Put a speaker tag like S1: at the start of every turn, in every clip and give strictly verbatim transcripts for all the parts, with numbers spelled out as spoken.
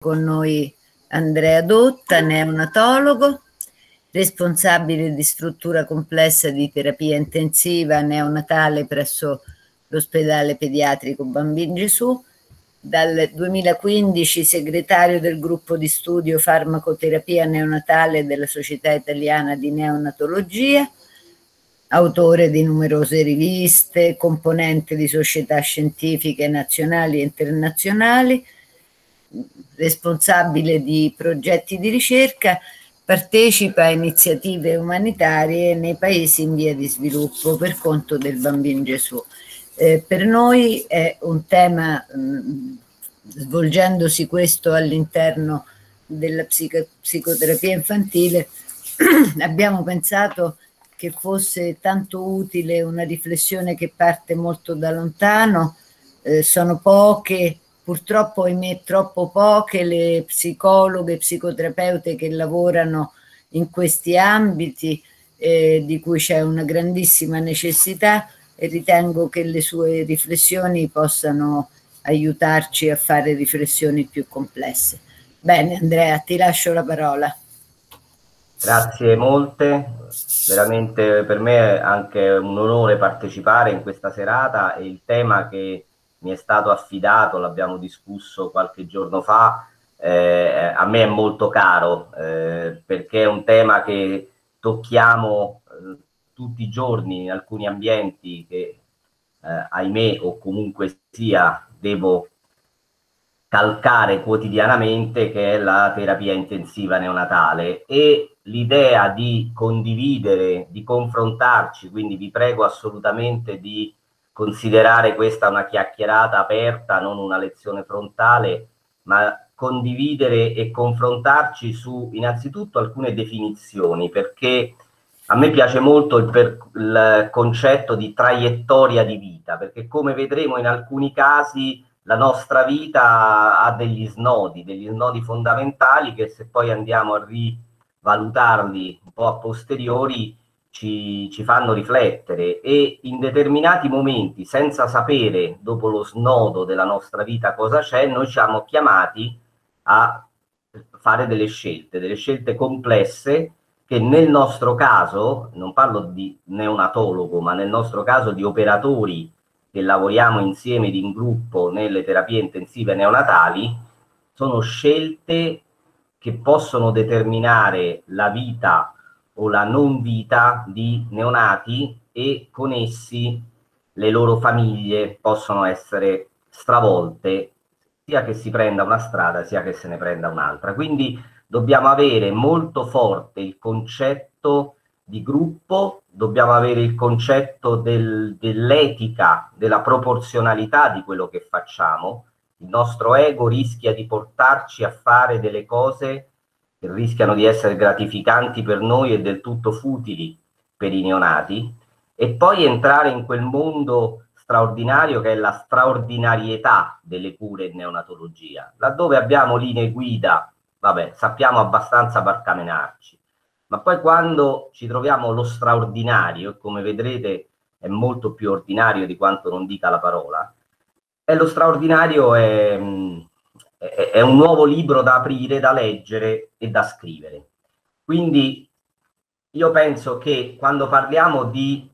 S1: con noi Andrea Dotta, neonatologo, responsabile di struttura complessa di terapia intensiva neonatale presso l'ospedale pediatrico Bambin Gesù, dal duemilaquindici segretario del gruppo di studio farmacoterapia neonatale della Società Italiana di Neonatologia, autore di numerose riviste, componente di società scientifiche nazionali e internazionali, responsabile di progetti di ricerca, partecipa a iniziative umanitarie nei paesi in via di sviluppo per conto del Bambin Gesù. Eh, per noi è un tema, mh, svolgendosi questo all'interno della psico- psicoterapia infantile, abbiamo pensato che fosse tanto utile una riflessione che parte molto da lontano. Eh, sono poche, purtroppo ahimè troppo poche, le psicologhe, psicoterapeute che lavorano in questi ambiti, eh, di cui c'è una grandissima necessità, e ritengo che le sue riflessioni possano aiutarci a fare riflessioni più complesse. Bene, Andrea, ti lascio la parola.
S2: Grazie molte, veramente per me è anche un onore partecipare in questa serata, e il tema che mi è stato affidato, l'abbiamo discusso qualche giorno fa, eh, a me è molto caro, eh, perché è un tema che tocchiamo eh, tutti i giorni in alcuni ambienti che, eh, ahimè, o comunque sia, devo calcare quotidianamente, che è la terapia intensiva neonatale, e l'idea di condividere, di confrontarci, quindi vi prego assolutamente di considerare questa una chiacchierata aperta, non una lezione frontale, ma condividere e confrontarci su innanzitutto alcune definizioni, perché a me piace molto il, per, il concetto di traiettoria di vita, perché come vedremo in alcuni casi la nostra vita ha degli snodi, degli snodi fondamentali che, se poi andiamo a rivalutarli un po' a posteriori, ci, ci fanno riflettere, e in determinati momenti, senza sapere dopo lo snodo della nostra vita cosa c'è, noi siamo chiamati a fare delle scelte, delle scelte complesse, che nel nostro caso, non parlo di neonatologo, ma nel nostro caso di operatori che lavoriamo insieme ed in gruppo nelle terapie intensive neonatali, sono scelte che possono determinare la vita o la non vita di neonati, e con essi le loro famiglie possono essere stravolte, sia che si prenda una strada sia che se ne prenda un'altra. Quindi dobbiamo avere molto forte il concetto di gruppo, dobbiamo avere il concetto del, dell'etica, della proporzionalità di quello che facciamo. Il nostro ego rischia di portarci a fare delle cose che rischiano di essere gratificanti per noi e del tutto futili per i neonati, e poi entrare in quel mondo straordinario che è la straordinarietà delle cure in neonatologia, laddove abbiamo linee guida, vabbè, sappiamo abbastanza barcamenarci, ma poi quando ci troviamo lo straordinario, e come vedrete è molto più ordinario di quanto non dica la parola, e lo straordinario è, è, è un nuovo libro da aprire, da leggere e da scrivere. Quindi io penso che quando parliamo di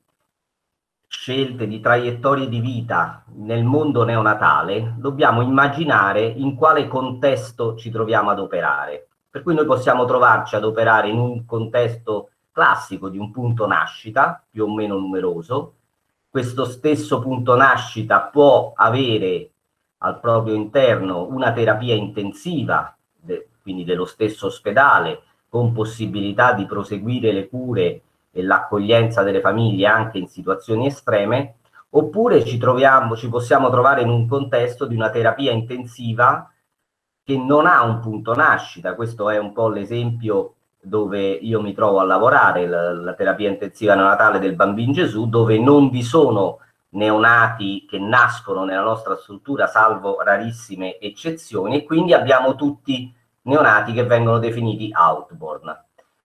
S2: scelte, di traiettorie di vita nel mondo neonatale, dobbiamo immaginare in quale contesto ci troviamo ad operare. Per cui noi possiamo trovarci ad operare in un contesto classico di un punto nascita, più o meno numeroso. Questo stesso punto nascita può avere al proprio interno una terapia intensiva, de, quindi dello stesso ospedale, con possibilità di proseguire le cure e l'accoglienza delle famiglie anche in situazioni estreme, oppure ci troviamo, ci possiamo trovare in un contesto di una terapia intensiva che non ha un punto nascita. Questo è un po' l'esempio dove io mi trovo a lavorare, la, la terapia intensiva neonatale del Bambin Gesù, dove non vi sono neonati che nascono nella nostra struttura, salvo rarissime eccezioni, e quindi abbiamo tutti neonati che vengono definiti outborn.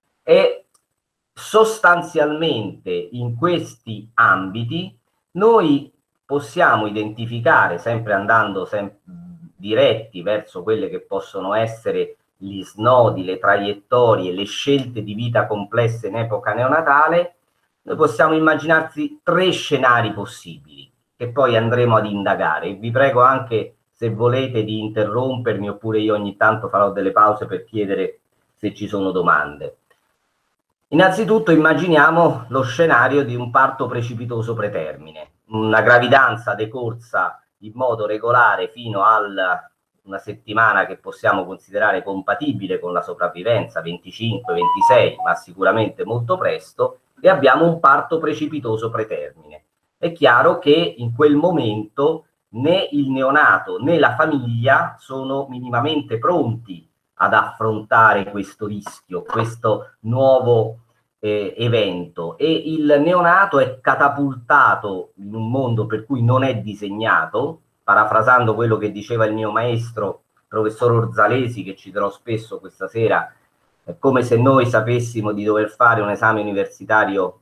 S2: E sostanzialmente in questi ambiti noi possiamo identificare, sempre andando sem- diretti verso quelle che possono essere gli snodi, le traiettorie, le scelte di vita complesse in epoca neonatale, noi possiamo immaginarsi tre scenari possibili che poi andremo ad indagare. Vi prego anche, se volete, di interrompermi, oppure io ogni tanto farò delle pause per chiedere se ci sono domande. Innanzitutto immaginiamo lo scenario di un parto precipitoso pretermine, una gravidanza decorsa in modo regolare fino a una settimana che possiamo considerare compatibile con la sopravvivenza, venticinque ventisei, ma sicuramente molto presto, e abbiamo un parto precipitoso pretermine. È chiaro che in quel momento né il neonato né la famiglia sono minimamente pronti ad affrontare questo rischio, questo nuovo eh, evento, e il neonato è catapultato in un mondo per cui non è disegnato, parafrasando quello che diceva il mio maestro, professor Orzalesi, che citerò spesso questa sera. È come se noi sapessimo di dover fare un esame universitario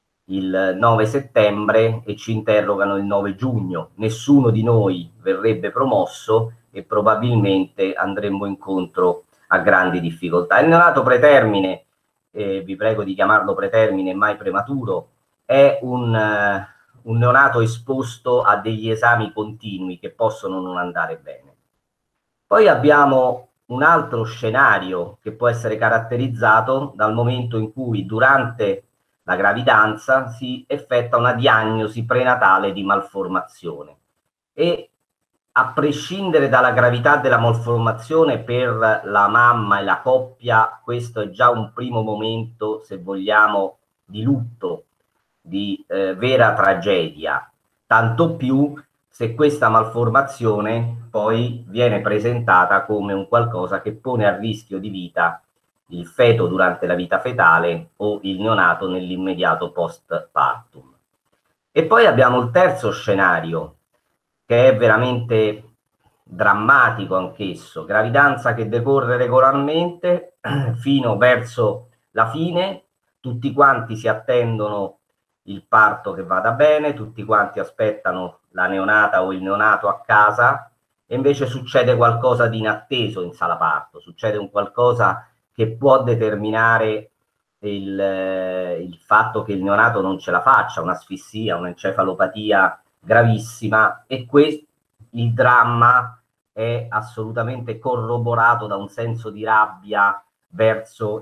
S2: il nove settembre e ci interrogano il nove giugno. Nessuno di noi verrebbe promosso e probabilmente andremmo incontro a grandi difficoltà. Il neonato pretermine, eh, vi prego di chiamarlo pretermine, mai prematuro, è un, uh, un neonato esposto a degli esami continui che possono non andare bene. Poi abbiamo un altro scenario che può essere caratterizzato dal momento in cui durante la gravidanza si effettua una diagnosi prenatale di malformazione, e a prescindere dalla gravità della malformazione per la mamma e la coppia, questo è già un primo momento, se vogliamo, di lutto, di eh, vera tragedia, tanto più se questa malformazione poi viene presentata come un qualcosa che pone a rischio di vita il feto durante la vita fetale o il neonato nell'immediato post-partum. E poi abbiamo il terzo scenario, che è veramente drammatico anch'esso: gravidanza che decorre regolarmente fino verso la fine, tutti quanti si attendono il parto che vada bene, tutti quanti aspettano la neonata o il neonato a casa, e invece succede qualcosa di inatteso in sala parto, succede un qualcosa che può determinare il, eh, il fatto che il neonato non ce la faccia, un'asfissia, un'encefalopatia gravissima, e questo, il dramma, è assolutamente corroborato da un senso di rabbia verso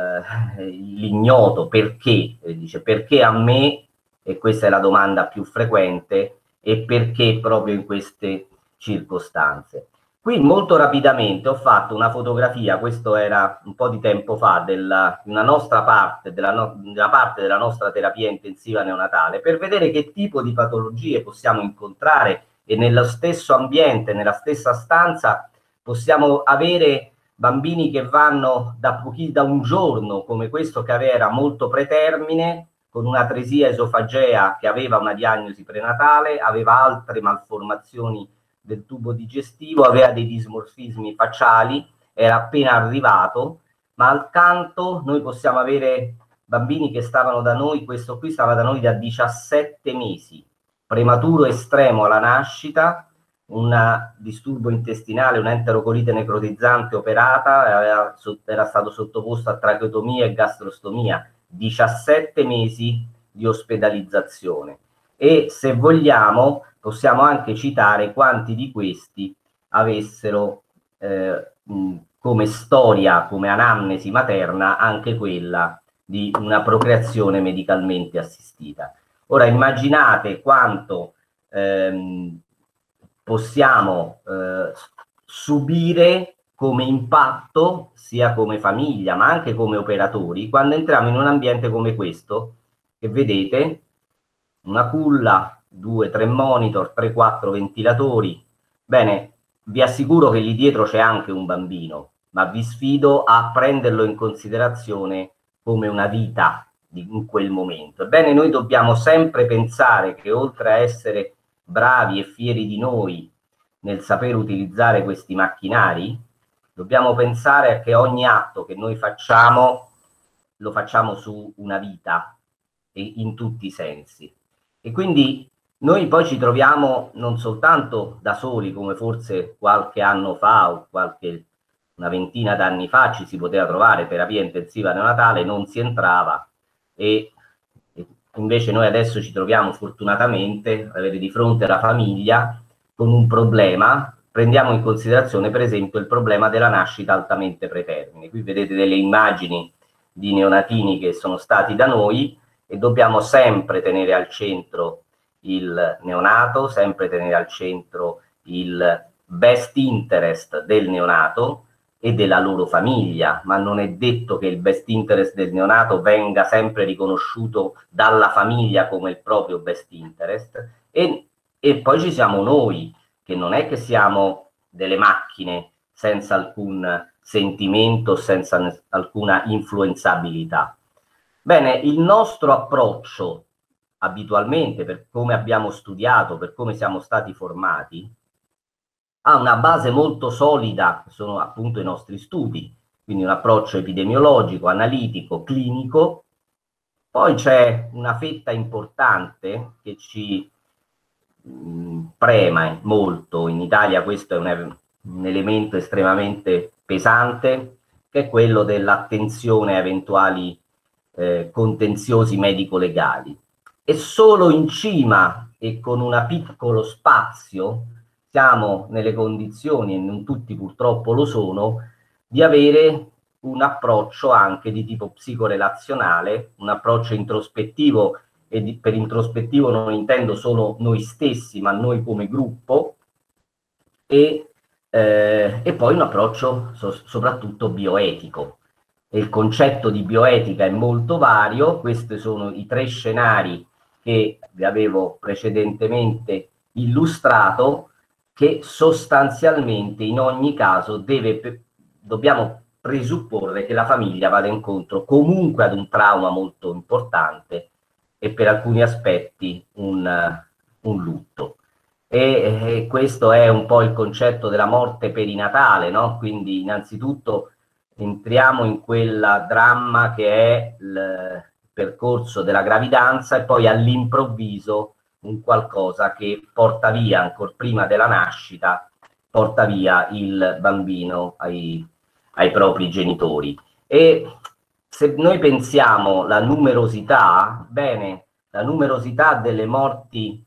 S2: l'ignoto. Perché? Dice, perché a me? E questa è la domanda più frequente, e perché proprio in queste circostanze. Qui molto rapidamente ho fatto una fotografia, questo era un po' di tempo fa, della, una nostra parte, della, no, della parte della nostra terapia intensiva neonatale, per vedere che tipo di patologie possiamo incontrare, e nello stesso ambiente, nella stessa stanza, possiamo avere bambini che vanno da, pochi, da un giorno, come questo che era molto pretermine, con un'atresia esofagea che aveva una diagnosi prenatale, aveva altre malformazioni del tubo digestivo, aveva dei dismorfismi facciali, era appena arrivato, ma accanto noi possiamo avere bambini che stavano da noi, questo qui stava da noi da diciassette mesi, prematuro estremo alla nascita, un disturbo intestinale, un'enterocolite necrotizzante operata, era, era stato sottoposto a tracheotomia e gastrostomia, diciassette mesi di ospedalizzazione. E se vogliamo possiamo anche citare quanti di questi avessero eh, mh, come storia, come anamnesi materna, anche quella di una procreazione medicalmente assistita. Ora immaginate quanto ehm, possiamo eh, subire come impatto, sia come famiglia ma anche come operatori, quando entriamo in un ambiente come questo, che vedete, una culla, due tre monitor, tre quattro ventilatori. Bene, vi assicuro che lì dietro c'è anche un bambino, ma vi sfido a prenderlo in considerazione come una vita in quel momento. Ebbene, noi dobbiamo sempre pensare che, oltre a essere bravi e fieri di noi nel saper utilizzare questi macchinari, dobbiamo pensare che ogni atto che noi facciamo lo facciamo su una vita, e in tutti i sensi. E quindi Noi poi ci troviamo non soltanto da soli, come forse qualche anno fa o qualche una ventina d'anni fa ci si poteva trovare terapia intensiva neonatale, non si entrava, e, e invece noi adesso ci troviamo fortunatamente ad avere di fronte la famiglia con un problema. Prendiamo in considerazione per esempio il problema della nascita altamente pretermine. Qui vedete delle immagini di neonatini che sono stati da noi, e dobbiamo sempre tenere al centro il neonato, sempre tenere al centro il best interest del neonato e della loro famiglia, ma non è detto che il best interest del neonato venga sempre riconosciuto dalla famiglia come il proprio best interest. E, e poi ci siamo noi, che non è che siamo delle macchine senza alcun sentimento, senza alcuna influenzabilità. Bene, il nostro approccio abitualmente, per come abbiamo studiato, per come siamo stati formati, ha una base molto solida, che sono appunto i nostri studi, quindi un approccio epidemiologico, analitico, clinico. Poi c'è una fetta importante che ci mh, prema molto, in Italia questo è un, un elemento estremamente pesante, che è quello dell'attenzione a eventuali eh, contenziosi medico-legali. E solo in cima e con un piccolo spazio siamo nelle condizioni, e non tutti purtroppo lo sono, di avere un approccio anche di tipo psicorelazionale, un approccio introspettivo, e di, per introspettivo non intendo solo noi stessi, ma noi come gruppo, e, eh, e poi un approccio so, soprattutto bioetico. E il concetto di bioetica è molto vario. Questi sono i tre scenari che vi avevo precedentemente illustrato, che sostanzialmente in ogni caso deve, dobbiamo presupporre che la famiglia vada incontro comunque ad un trauma molto importante e per alcuni aspetti un, un lutto. E, e questo è un po' il concetto della morte perinatale, no? Quindi innanzitutto entriamo in quel dramma che è il percorso della gravidanza, e poi all'improvviso un qualcosa che porta via, ancora prima della nascita, porta via il bambino ai, ai propri genitori. E se noi pensiamo alla numerosità, bene, la numerosità delle morti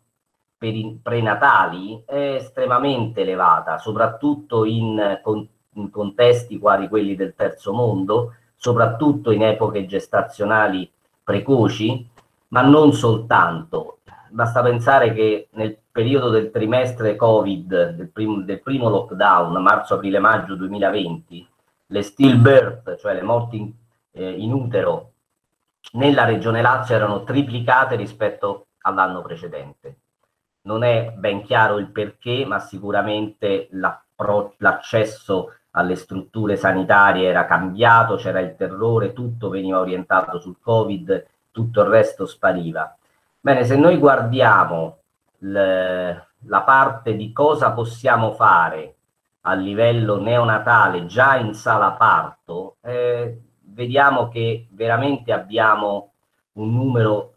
S2: prenatali è estremamente elevata, soprattutto in, con, in contesti quali quelli del terzo mondo, soprattutto in epoche gestazionali precoci, ma non soltanto. Basta pensare che nel periodo del trimestre Covid, del primo, del primo lockdown, marzo, aprile, maggio duemilaventi, le stillbirth, cioè le morti in, eh, in utero, nella regione Lazio erano triplicate rispetto all'anno precedente. Non è ben chiaro il perché, ma sicuramente l'accesso alle strutture sanitarie era cambiato, c'era il terrore, tutto veniva orientato sul Covid, tutto il resto spariva. Bene, se noi guardiamo le, la parte di cosa possiamo fare a livello neonatale già in sala parto, eh, vediamo che veramente abbiamo un numero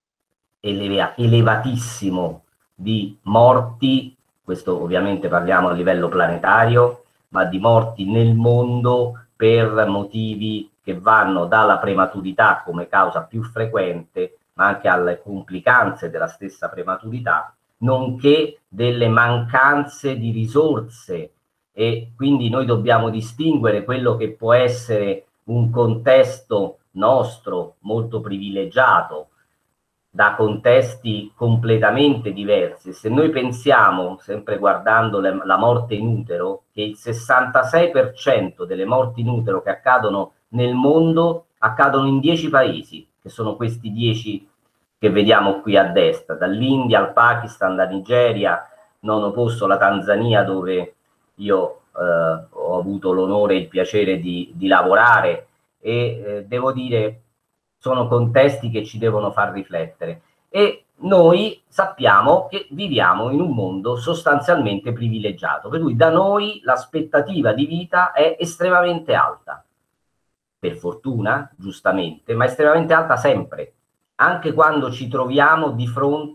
S2: eleva elevatissimo di morti, questo ovviamente parliamo a livello planetario, ma di morti nel mondo per motivi che vanno dalla prematurità come causa più frequente, ma anche alle complicanze della stessa prematurità, nonché delle mancanze di risorse. E quindi noi dobbiamo distinguere quello che può essere un contesto nostro molto privilegiato da contesti completamente diversi. Se noi pensiamo, sempre guardando le, la morte in utero, che il sessantasei per cento delle morti in utero che accadono nel mondo accadono in dieci paesi, che sono questi dieci che vediamo qui a destra, dall'India al Pakistan, da Nigeria, nono posto la Tanzania, dove io eh, ho avuto l'onore e il piacere di, di lavorare, e eh, devo dire sono contesti che ci devono far riflettere. E noi sappiamo che viviamo in un mondo sostanzialmente privilegiato, per cui da noi l'aspettativa di vita è estremamente alta, per fortuna, giustamente, ma estremamente alta sempre, anche quando ci troviamo di fronte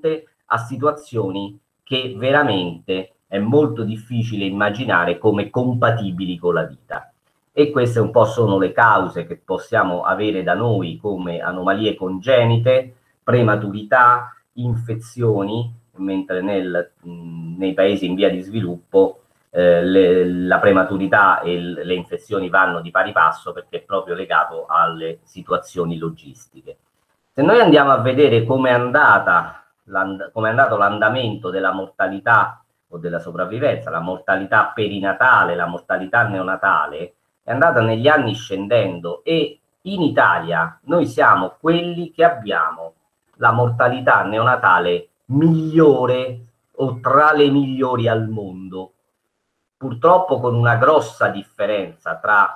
S2: a situazioni che veramente è molto difficile immaginare come compatibili con la vita. E queste un po' sono le cause che possiamo avere da noi come anomalie congenite, prematurità, infezioni, mentre nel, mh, nei paesi in via di sviluppo eh, le, la prematurità e l, le infezioni vanno di pari passo, perché è proprio legato alle situazioni logistiche. Se noi andiamo a vedere come è andata, come è andato l'andamento della mortalità o della sopravvivenza, la mortalità perinatale, la mortalità neonatale, è andata negli anni scendendo, e in Italia noi siamo quelli che abbiamo la mortalità neonatale migliore o tra le migliori al mondo, purtroppo con una grossa differenza tra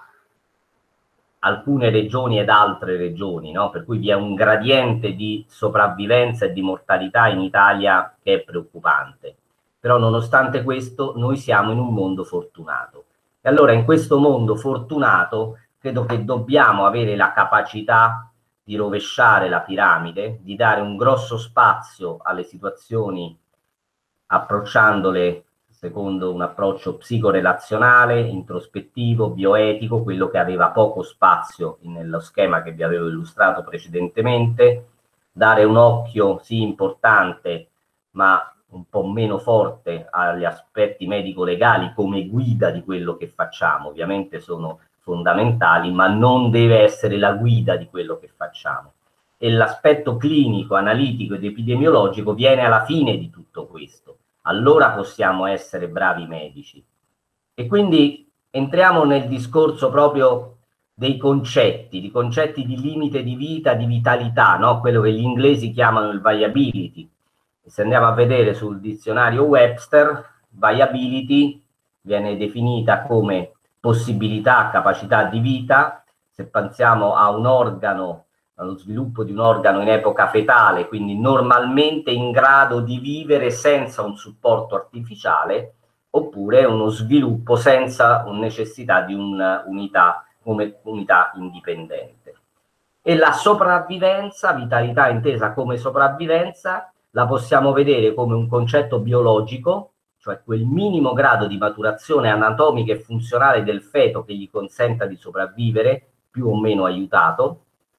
S2: alcune regioni ed altre regioni, no? Per cui vi è un gradiente di sopravvivenza e di mortalità in Italia che è preoccupante. Però nonostante questo noi siamo in un mondo fortunato. E allora in questo mondo fortunato credo che dobbiamo avere la capacità di rovesciare la piramide, di dare un grosso spazio alle situazioni approcciandole secondo un approccio psicorelazionale, introspettivo, bioetico, quello che aveva poco spazio nello schema che vi avevo illustrato precedentemente, dare un occhio sì importante ma un po' meno forte agli aspetti medico-legali come guida di quello che facciamo, ovviamente sono fondamentali, ma non deve essere la guida di quello che facciamo. E l'aspetto clinico, analitico ed epidemiologico viene alla fine di tutto questo. Allora possiamo essere bravi medici. E quindi entriamo nel discorso proprio dei concetti, di concetti di limite di vita, di vitalità, no? Quello che gli inglesi chiamano il viability. E se andiamo a vedere sul dizionario Webster, viability viene definita come possibilità, capacità di vita. Se pensiamo a un organo, allo sviluppo di un organo in epoca fetale, quindi normalmente in grado di vivere senza un supporto artificiale, oppure uno sviluppo senza necessità di un'unità come unità indipendente. E la sopravvivenza, vitalità intesa come sopravvivenza, la possiamo vedere come un concetto biologico, cioè quel minimo grado di maturazione anatomica e funzionale del feto che gli consenta di sopravvivere, più o meno aiutato,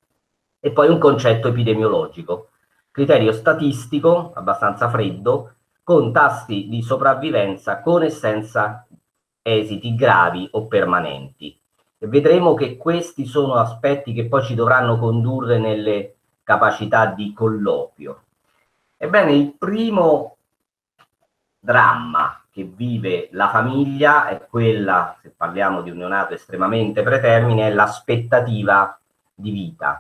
S2: e poi un concetto epidemiologico, criterio statistico, abbastanza freddo, con tassi di sopravvivenza con e senza esiti gravi o permanenti. E vedremo che questi sono aspetti che poi ci dovranno condurre nelle capacità di colloquio. Ebbene, il primo dramma che vive la famiglia è quella, se parliamo di un neonato estremamente pretermine, è l'aspettativa di vita.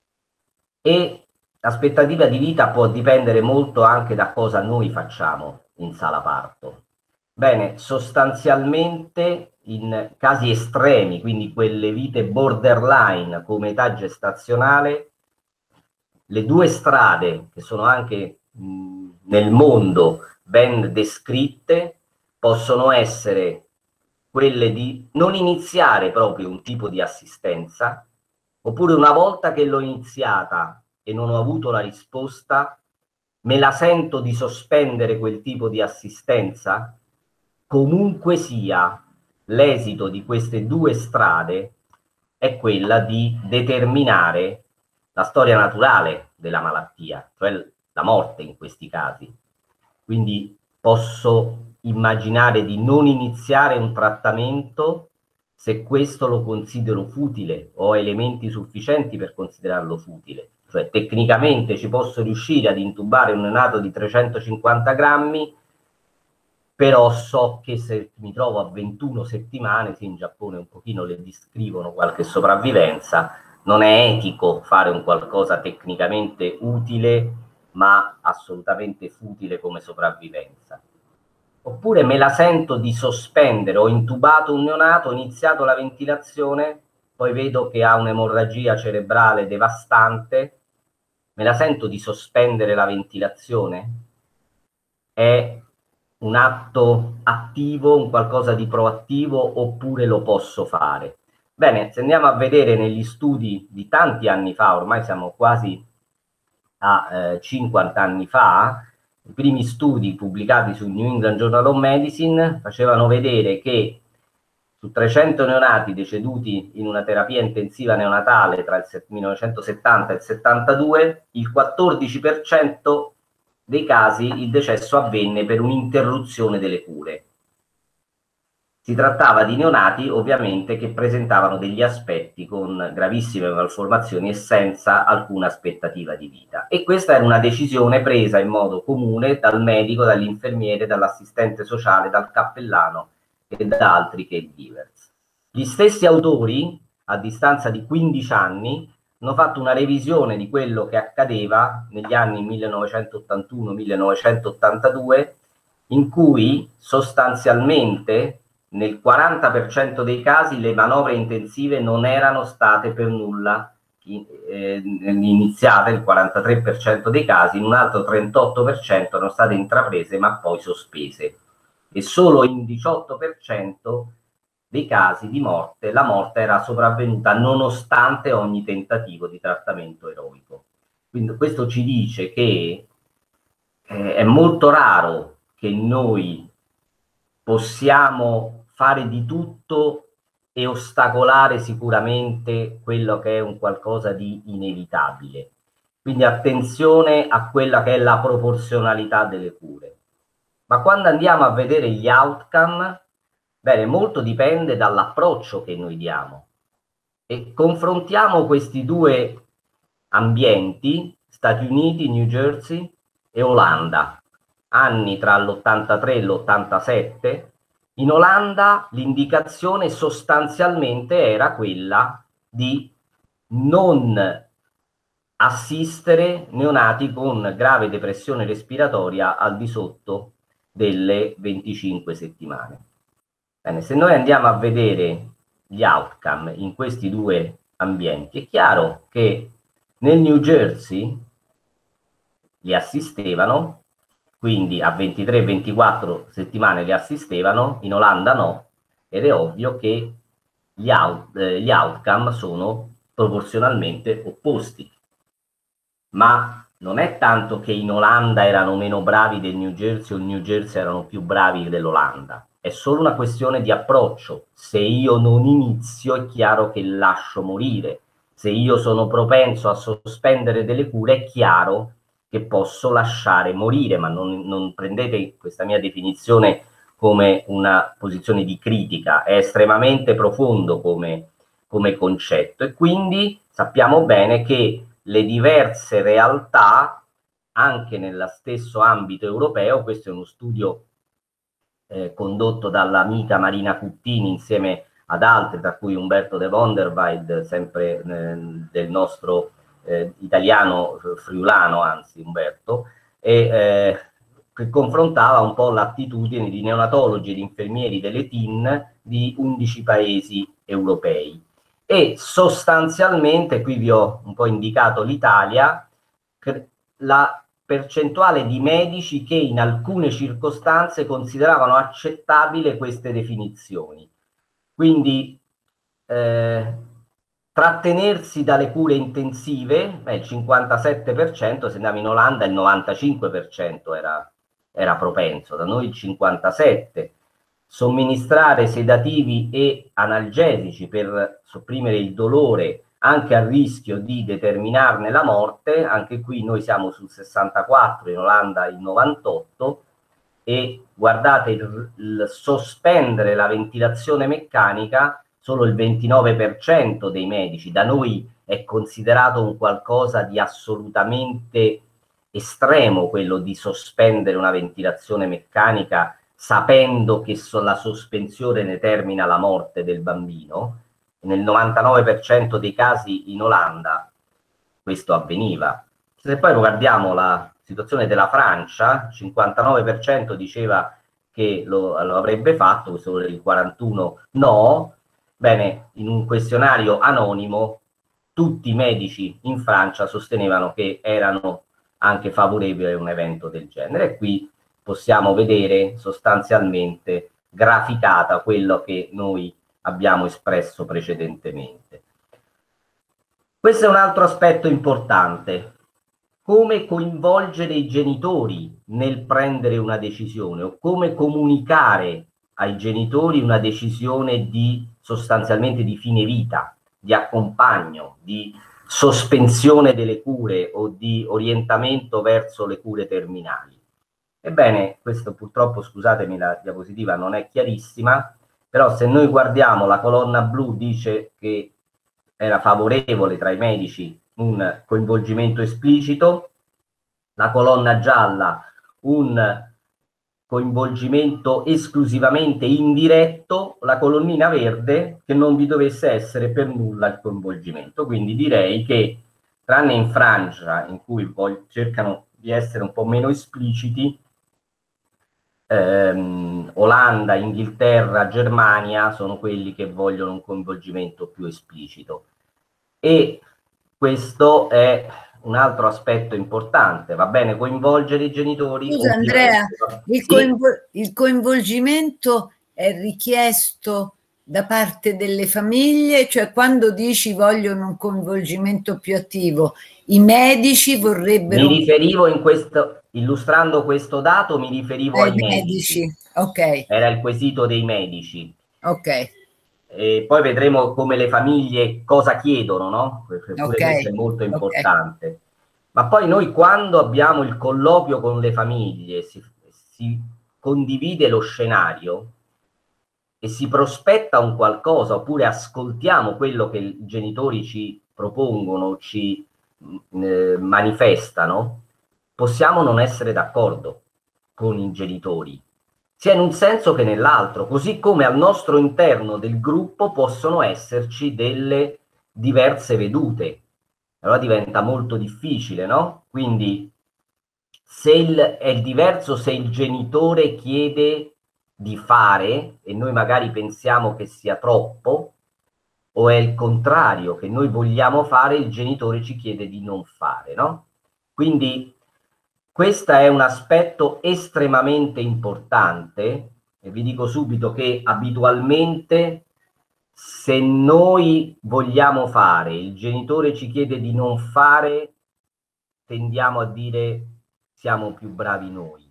S2: E l'aspettativa di vita può dipendere molto anche da cosa noi facciamo in sala parto. Bene, sostanzialmente in casi estremi, quindi quelle vite borderline come età gestazionale, le due strade che sono anche mh, nel mondo ben descritte possono essere quelle di non iniziare proprio un tipo di assistenza, oppure una volta che l'ho iniziata e non ho avuto la risposta, me la sento di sospendere quel tipo di assistenza. Comunque sia, l'esito di queste due strade è quella di determinare la storia naturale della malattia, cioè la morte in questi casi. Quindi posso immaginare di non iniziare un trattamento se questo lo considero futile, ho elementi sufficienti per considerarlo futile. Cioè tecnicamente ci posso riuscire ad intubare un neonato di trecentocinquanta grammi, però so che se mi trovo a ventuno settimane, sì, in Giappone un pochino le descrivono qualche sopravvivenza, non è etico fare un qualcosa tecnicamente utile, ma assolutamente futile come sopravvivenza. Oppure me la sento di sospendere, ho intubato un neonato, ho iniziato la ventilazione, poi vedo che ha un'emorragia cerebrale devastante, me la sento di sospendere la ventilazione? È un atto attivo, un qualcosa di proattivo, oppure lo posso fare? Bene, se andiamo a vedere negli studi di tanti anni fa, ormai siamo quasi a eh, cinquanta anni fa, i primi studi pubblicati sul New England Journal of Medicine facevano vedere che su trecento neonati deceduti in una terapia intensiva neonatale tra il millenovecentosettanta e il settantadue, il quattordici per cento dei casi il decesso avvenne per un'interruzione delle cure. Si trattava di neonati ovviamente che presentavano degli aspetti con gravissime malformazioni e senza alcuna aspettativa di vita. E questa era una decisione presa in modo comune dal medico, dall'infermiere, dall'assistente sociale, dal cappellano e da altri caregivers. Gli stessi autori, a distanza di quindici anni, hanno fatto una revisione di quello che accadeva negli anni millenovecentottantuno millenovecentottantadue, in cui sostanzialmente nel quaranta per cento dei casi le manovre intensive non erano state per nulla eh, iniziate, il quarantatré per cento dei casi, in un altro trentotto per cento erano state intraprese ma poi sospese, e solo in diciotto per cento dei casi di morte la morte era sopravvenuta nonostante ogni tentativo di trattamento eroico. Quindi questo ci dice che eh, è molto raro che noi possiamo fare di tutto e ostacolare sicuramente quello che è un qualcosa di inevitabile. Quindi attenzione a quella che è la proporzionalità delle cure. Ma quando andiamo a vedere gli outcome, bene, molto dipende dall'approccio che noi diamo. E confrontiamo questi due ambienti, Stati Uniti, New Jersey e Olanda, anni tra l'ottantatré e l'ottantasette. In Olanda l'indicazione sostanzialmente era quella di non assistere neonati con grave depressione respiratoria al di sotto delle venticinque settimane. Bene, se noi andiamo a vedere gli outcome in questi due ambienti, è chiaro che nel New Jersey li assistevano, quindi a ventitré ventiquattro settimane li assistevano, in Olanda no, ed è ovvio che gli, out, eh, gli outcome sono proporzionalmente opposti. Ma non è tanto che in Olanda erano meno bravi del New Jersey o il New Jersey erano più bravi dell'Olanda, è solo una questione di approccio. Se io non inizio è chiaro che lascio morire, se io sono propenso a sospendere delle cure è chiaro che posso lasciare morire, ma non, non prendete questa mia definizione come una posizione di critica, è estremamente profondo come, come concetto, e quindi sappiamo bene che le diverse realtà anche nello stesso ambito europeo, questo è uno studio eh, condotto dall'amica Marina Cuttini insieme ad altri, tra cui Umberto De Vonderweide, sempre eh, del nostro eh, italiano friulano, anzi Umberto, e eh, che confrontava un po' l'attitudine di neonatologi e di infermieri delle T I N di undici paesi europei. E sostanzialmente, qui vi ho un po' indicato l'Italia, la percentuale di medici che in alcune circostanze consideravano accettabile queste definizioni. Quindi eh, trattenersi dalle cure intensive, beh, il cinquantasette per cento, se andiamo in Olanda il novantacinque per cento era, era propenso, da noi il cinquantasette per cento. Somministrare sedativi e analgesici per sopprimere il dolore anche a rischio di determinarne la morte, anche qui noi siamo sul sessantaquattro, in Olanda il novantotto, e guardate il, il sospendere la ventilazione meccanica, solo il ventinove per cento dei medici, da noi è considerato un qualcosa di assolutamente estremo quello di sospendere una ventilazione meccanica sapendo che la sospensione determina la morte del bambino. Nel novantanove per cento dei casi in Olanda questo avveniva. Se poi guardiamo la situazione della Francia, il cinquantanove per cento diceva che lo, lo avrebbe fatto, questo il quarantuno per cento no. Bene, in un questionario anonimo tutti i medici in Francia sostenevano che erano anche favorevoli a un evento del genere, e qui possiamo vedere sostanzialmente graficata quello che noi abbiamo espresso precedentemente. Questo è un altro aspetto importante. come coinvolgere i genitori nel prendere una decisione o come comunicare ai genitori una decisione di sostanzialmente di fine vita, di accompagno, di sospensione delle cure o di orientamento verso le cure terminali. Ebbene, questo purtroppo, scusatemi, la diapositiva non è chiarissima, però se noi guardiamo la colonna blu dice che era favorevole tra i medici un coinvolgimento esplicito, la colonna gialla un coinvolgimento esclusivamente indiretto, la colonnina verde che non vi dovesse essere per nulla il coinvolgimento. Quindi direi che, tranne in Francia, in cui cercano di essere un po' meno espliciti, ehm, Olanda, Inghilterra, Germania sono quelli che vogliono un coinvolgimento più esplicito. E questo è un altro aspetto importante. Va bene coinvolgere i genitori?
S1: Scusa Andrea, il,
S2: sì?
S1: coinvol il coinvolgimento è richiesto da parte delle famiglie, cioè quando dici vogliono un coinvolgimento più attivo, i medici vorrebbero...
S2: Mi riferivo in questo, illustrando questo dato, mi riferivo ai, ai medici.
S1: medici. Ok.
S2: Era il quesito dei medici.
S1: Ok.
S2: E poi vedremo come le famiglie cosa chiedono, no? Perché pure
S1: okay.
S2: questo è molto importante. Okay. Ma poi noi quando abbiamo il colloquio con le famiglie, si, si condivide lo scenario e si prospetta un qualcosa, oppure ascoltiamo quello che i genitori ci propongono, ci eh, manifestano, possiamo non essere d'accordo con i genitori, sia in un senso che nell'altro, così come al nostro interno del gruppo possono esserci delle diverse vedute. Allora diventa molto difficile, no? Quindi se il, è diverso se il genitore chiede di fare e noi magari pensiamo che sia troppo, o è il contrario, che noi vogliamo fare e il genitore ci chiede di non fare, no? Quindi questo è un aspetto estremamente importante e vi dico subito che abitualmente se noi vogliamo fare, il genitore ci chiede di non fare, tendiamo a dire siamo più bravi noi.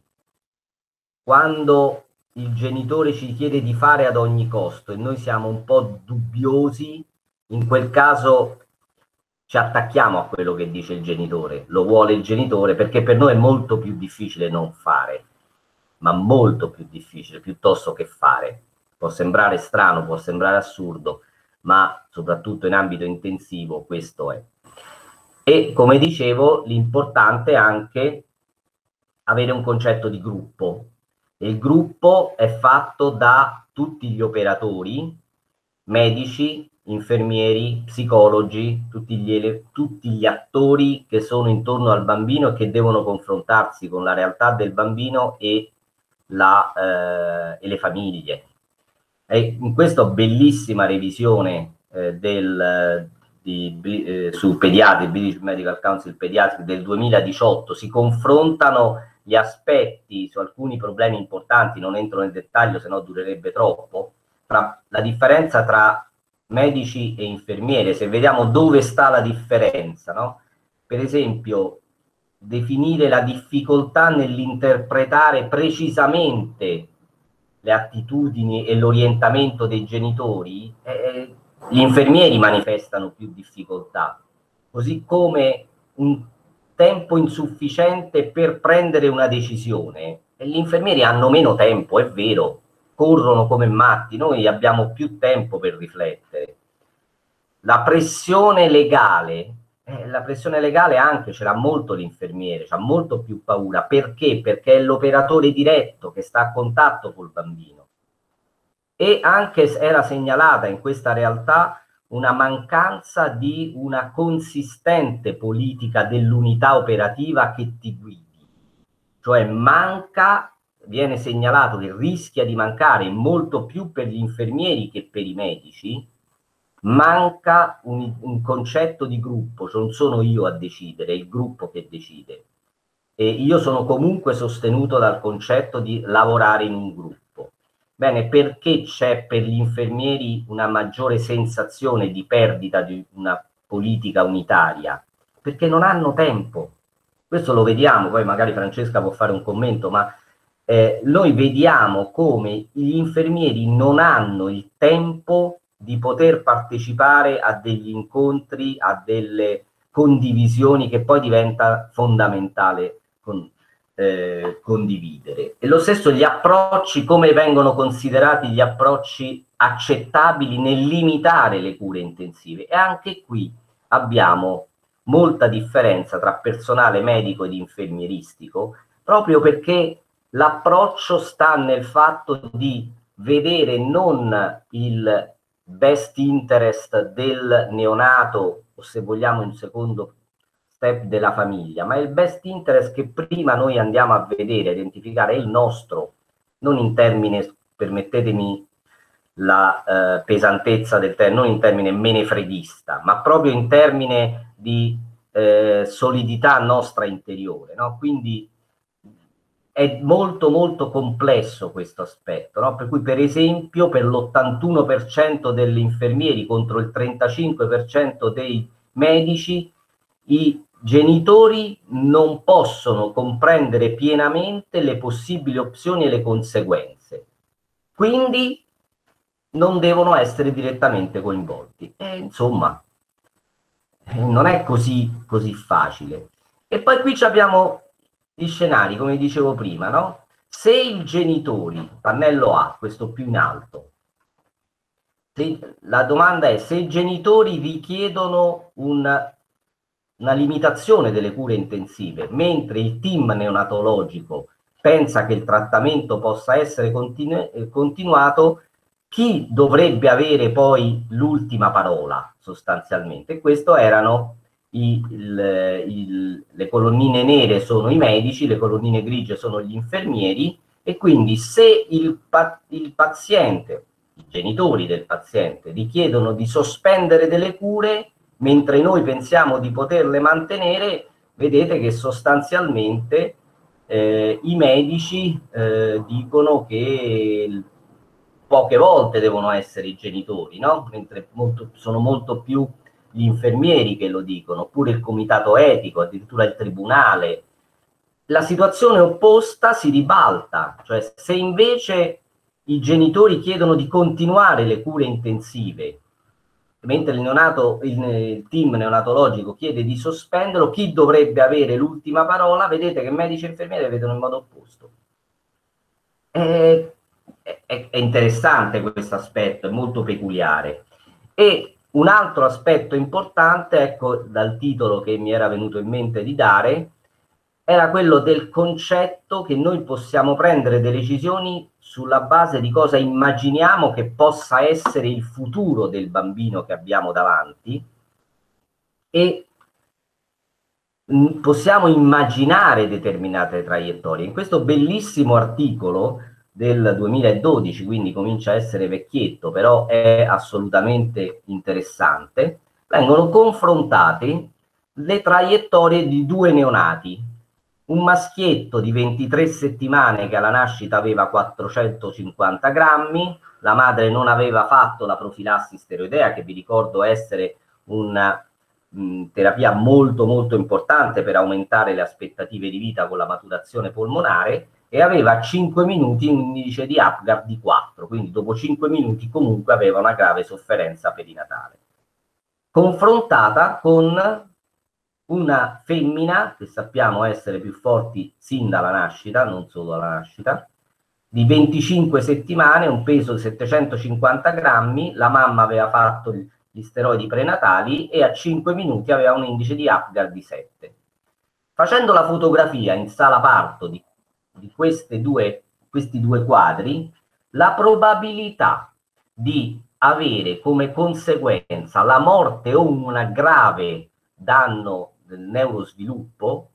S2: Quando il genitore ci chiede di fare ad ogni costo e noi siamo un po' dubbiosi, in quel caso ci attacchiamo a quello che dice il genitore, lo vuole il genitore, perché per noi è molto più difficile non fare, ma molto più difficile piuttosto che fare. Può sembrare strano, può sembrare assurdo, ma soprattutto in ambito intensivo questo è. E come dicevo, l'importante è anche avere un concetto di gruppo. Il gruppo è fatto da tutti gli operatori, medici, infermieri, psicologi, tutti gli, tutti gli attori che sono intorno al bambino e che devono confrontarsi con la realtà del bambino e, la, eh, e le famiglie. E in questa bellissima revisione eh, del, di, eh, su Pediatri, British Medical Council Pediatric del duemiladiciotto, si confrontano gli aspetti su alcuni problemi importanti, non entro nel dettaglio se no durerebbe troppo, tra la differenza tra medici e infermiere, se vediamo dove sta la differenza, no? Per esempio, definire la difficoltà nell'interpretare precisamente le attitudini e l'orientamento dei genitori, eh, gli infermieri manifestano più difficoltà, così come un tempo insufficiente per prendere una decisione. E gli infermieri hanno meno tempo, è vero, corrono come matti, noi abbiamo più tempo per riflettere. La pressione legale, eh, la pressione legale anche ce l'ha molto l'infermiere, c'ha molto più paura. Perché? Perché è l'operatore diretto che sta a contatto col bambino. E anche era segnalata in questa realtà una mancanza di una consistente politica dell'unità operativa che ti guidi. Cioè manca, viene segnalato che rischia di mancare molto più per gli infermieri che per i medici, manca un, un concetto di gruppo, cioè non sono io a decidere, è il gruppo che decide. E io sono comunque sostenuto dal concetto di lavorare in un gruppo. Bene, perché c'è per gli infermieri una maggiore sensazione di perdita di una politica unitaria? Perché non hanno tempo. Questo lo vediamo, poi magari Francesca può fare un commento, ma eh, noi vediamo come gli infermieri non hanno il tempo di poter partecipare a degli incontri, a delle condivisioni che poi diventa fondamentale con, eh, condividere. E lo stesso gli approcci, come vengono considerati gli approcci accettabili nel limitare le cure intensive. E anche qui abbiamo molta differenza tra personale medico ed infermieristico, proprio perché l'approccio sta nel fatto di vedere non il best interest del neonato, o se vogliamo in secondo step della famiglia, ma il best interest che prima noi andiamo a vedere, a identificare, è il nostro, non in termine, permettetemi la eh, pesantezza del termine, non in termine menefreghista, ma proprio in termine di eh, solidità nostra interiore, no? Quindi è molto molto complesso questo aspetto, no? Per cui per esempio per l'ottantuno per cento degli infermieri contro il trentacinque per cento dei medici, i genitori non possono comprendere pienamente le possibili opzioni e le conseguenze, quindi non devono essere direttamente coinvolti. E, insomma, non è così, così facile. E poi qui abbiamo gli scenari, come dicevo prima, no? Se i genitori, pannello A, questo più in alto, se, la domanda è se i genitori richiedono un, una limitazione delle cure intensive, mentre il team neonatologico pensa che il trattamento possa essere continu continuato, chi dovrebbe avere poi l'ultima parola sostanzialmente? E questo erano i, il, il, le colonnine nere sono i medici, le colonnine grigie sono gli infermieri, e quindi se il, pa il paziente, i genitori del paziente richiedono di sospendere delle cure mentre noi pensiamo di poterle mantenere, vedete che sostanzialmente eh, i medici eh, dicono che poche volte devono essere i genitori, no? Mentre molto, sono molto più gli infermieri che lo dicono, oppure il comitato etico, addirittura il tribunale. La situazione opposta si ribalta, cioè se invece i genitori chiedono di continuare le cure intensive, mentre il, neonato, il, il team neonatologico chiede di sospenderlo, chi dovrebbe avere l'ultima parola? Vedete che medici e infermieri vedono in modo opposto. È, è, è interessante questo aspetto, è molto peculiare. E un altro aspetto importante, ecco, dal titolo che mi era venuto in mente di dare, era quello del concetto che noi possiamo prendere delle decisioni sulla base di cosa immaginiamo che possa essere il futuro del bambino che abbiamo davanti, e possiamo immaginare determinate traiettorie. In questo bellissimo articolo del duemiladodici, quindi comincia a essere vecchietto, però è assolutamente interessante, vengono confrontate le traiettorie di due neonati. Un maschietto di ventitré settimane che alla nascita aveva quattrocentocinquanta grammi, la madre non aveva fatto la profilassi steroidea, che vi ricordo essere una mh, terapia molto molto importante per aumentare le aspettative di vita con la maturazione polmonare, e aveva a cinque minuti un indice di Apgar di quattro, quindi dopo cinque minuti comunque aveva una grave sofferenza perinatale. Confrontata con una femmina, che sappiamo essere più forti sin dalla nascita, non solo alla nascita, di venticinque settimane, un peso di settecentocinquanta grammi, la mamma aveva fatto gli steroidi prenatali e a cinque minuti aveva un indice di Apgar di sette. Facendo la fotografia in sala parto di, di queste due, questi due quadri, la probabilità di avere come conseguenza la morte o un grave danno del neurosviluppo,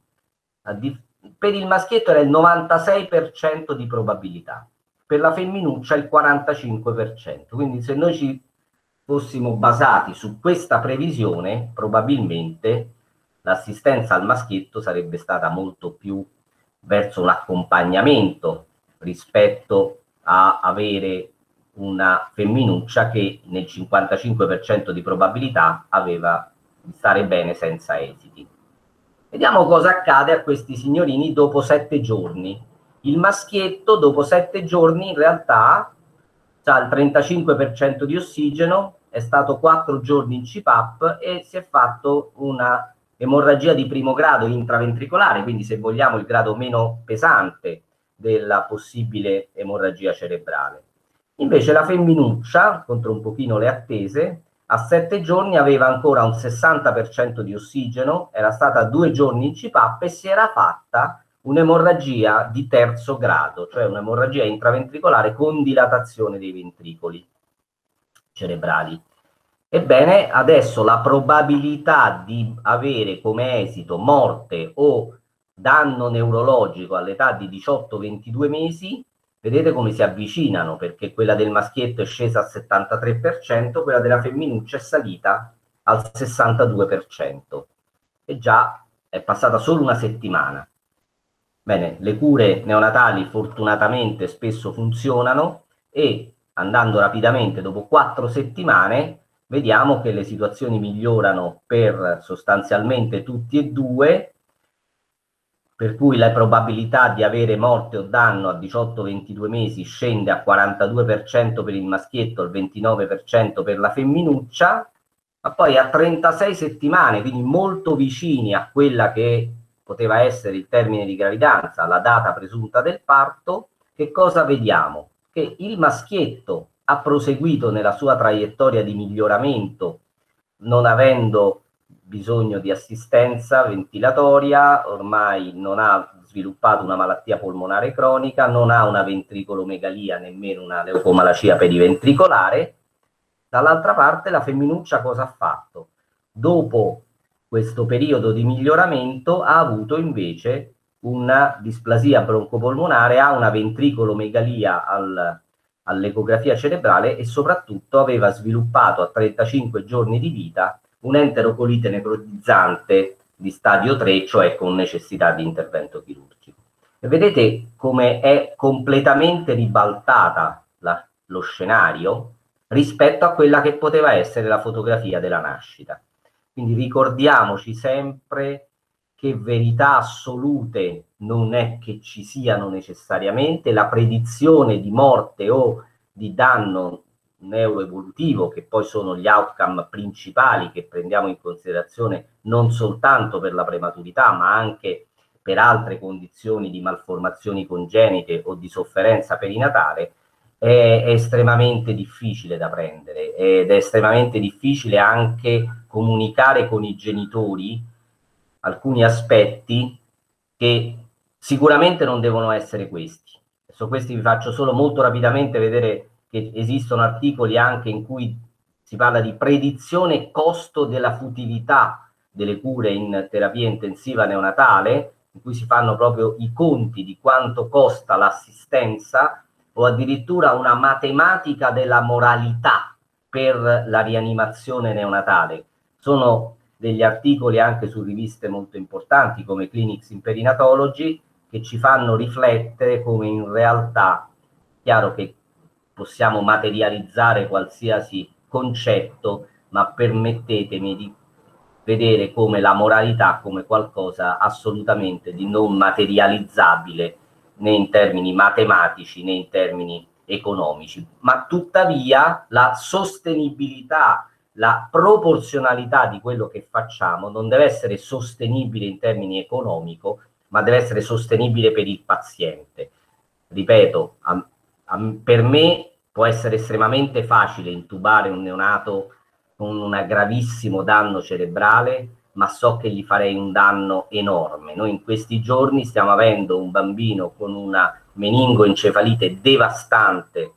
S2: per il maschietto era il novantasei per cento di probabilità, per la femminuccia il quarantacinque per cento. Quindi se noi ci fossimo basati su questa previsione, probabilmente l'assistenza al maschietto sarebbe stata molto più verso un accompagnamento rispetto a avere una femminuccia che nel cinquantacinque per cento di probabilità aveva di stare bene senza esiti. Vediamo cosa accade a questi signorini dopo sette giorni. Il maschietto dopo sette giorni in realtà ha il trentacinque per cento di ossigeno, è stato quattro giorni in C PAP e si è fatto una emorragia di primo grado intraventricolare, quindi se vogliamo il grado meno pesante della possibile emorragia cerebrale. Invece la femminuccia, contro un pochino le attese, a sette giorni aveva ancora un sessanta per cento di ossigeno, era stata due giorni in C PAP e si era fatta un'emorragia di terzo grado, cioè un'emorragia intraventricolare con dilatazione dei ventricoli cerebrali. Ebbene, adesso la probabilità di avere come esito morte o danno neurologico all'età di diciotto ventidue mesi, vedete come si avvicinano, perché quella del maschietto è scesa al settantatré per cento, quella della femminuccia è salita al sessantadue per cento. E già è passata solo una settimana. Bene, le cure neonatali fortunatamente spesso funzionano e andando rapidamente dopo quattro settimane vediamo che le situazioni migliorano per sostanzialmente tutti e due, per cui la probabilità di avere morte o danno a diciotto ventidue mesi scende a quarantadue per cento per il maschietto, al ventinove per cento per la femminuccia, ma poi a trentasei settimane, quindi molto vicini a quella che poteva essere il termine di gravidanza, la data presunta del parto, che cosa vediamo? Che il maschietto ha proseguito nella sua traiettoria di miglioramento, non avendo bisogno di assistenza ventilatoria, ormai non ha sviluppato una malattia polmonare cronica, non ha una ventricolomegalia, nemmeno una leucomalacia periventricolare. Dall'altra parte la femminuccia cosa ha fatto? Dopo questo periodo di miglioramento ha avuto invece una displasia broncopolmonare, ha una ventricolomegalia al, all'ecografia cerebrale e soprattutto aveva sviluppato a trentacinque giorni di vita un'enterocolite necrotizzante di stadio tre, cioè con necessità di intervento chirurgico. E vedete come è completamente ribaltata la, lo scenario rispetto a quella che poteva essere la fotografia della nascita. Quindi ricordiamoci sempre che verità assolute non è che ci siano necessariamente, la predizione di morte o di danno neuroevolutivo, che poi sono gli outcome principali che prendiamo in considerazione non soltanto per la prematurità, ma anche per altre condizioni di malformazioni congenite o di sofferenza perinatale, è, è estremamente difficile da prendere ed è estremamente difficile anche comunicare con i genitori alcuni aspetti che sicuramente non devono essere questi. Su questi vi faccio solo molto rapidamente vedere che esistono articoli anche in cui si parla di predizione costo della futilità delle cure in terapia intensiva neonatale, in cui si fanno proprio i conti di quanto costa l'assistenza, o addirittura una matematica della moralità per la rianimazione neonatale. Sono degli articoli anche su riviste molto importanti come Clinics in Perinatology che ci fanno riflettere come in realtà, chiaro che possiamo materializzare qualsiasi concetto, ma permettetemi di vedere come la moralità come qualcosa assolutamente di non materializzabile né in termini matematici né in termini economici, ma tuttavia la sostenibilità, la proporzionalità di quello che facciamo non deve essere sostenibile in termini economico, ma deve essere sostenibile per il paziente. Ripeto, a, a, per me può essere estremamente facile intubare un neonato con un gravissimo danno cerebrale, ma so che gli farei un danno enorme. Noi in questi giorni stiamo avendo un bambino con una meningoencefalite devastante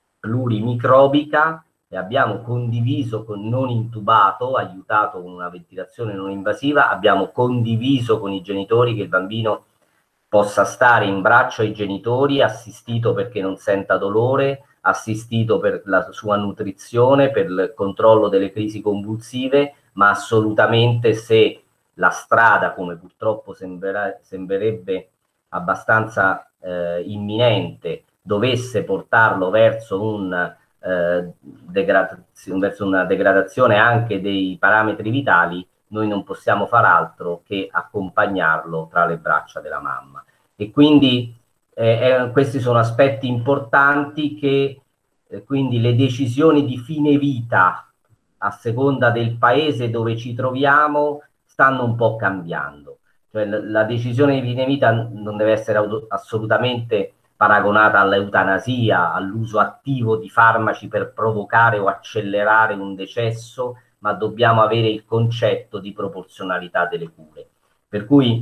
S2: plurimicrobica e abbiamo condiviso con non intubato, aiutato con una ventilazione non invasiva, abbiamo condiviso con i genitori che il bambino possa stare in braccio ai genitori, assistito perché non senta dolore, assistito per la sua nutrizione, per il controllo delle crisi convulsive, ma assolutamente se la strada, come purtroppo sembrerà, sembrerebbe abbastanza eh, imminente, dovesse portarlo verso, un, eh, verso una degradazione anche dei parametri vitali, noi non possiamo far altro che accompagnarlo tra le braccia della mamma. E quindi eh, eh, questi sono aspetti importanti che eh, quindi le decisioni di fine vita a seconda del paese dove ci troviamo stanno un po' cambiando. Cioè, la, la decisione di fine vita non deve essere assolutamente paragonata all'eutanasia, all'uso attivo di farmaci per provocare o accelerare un decesso, ma dobbiamo avere il concetto di proporzionalità delle cure. Per cui,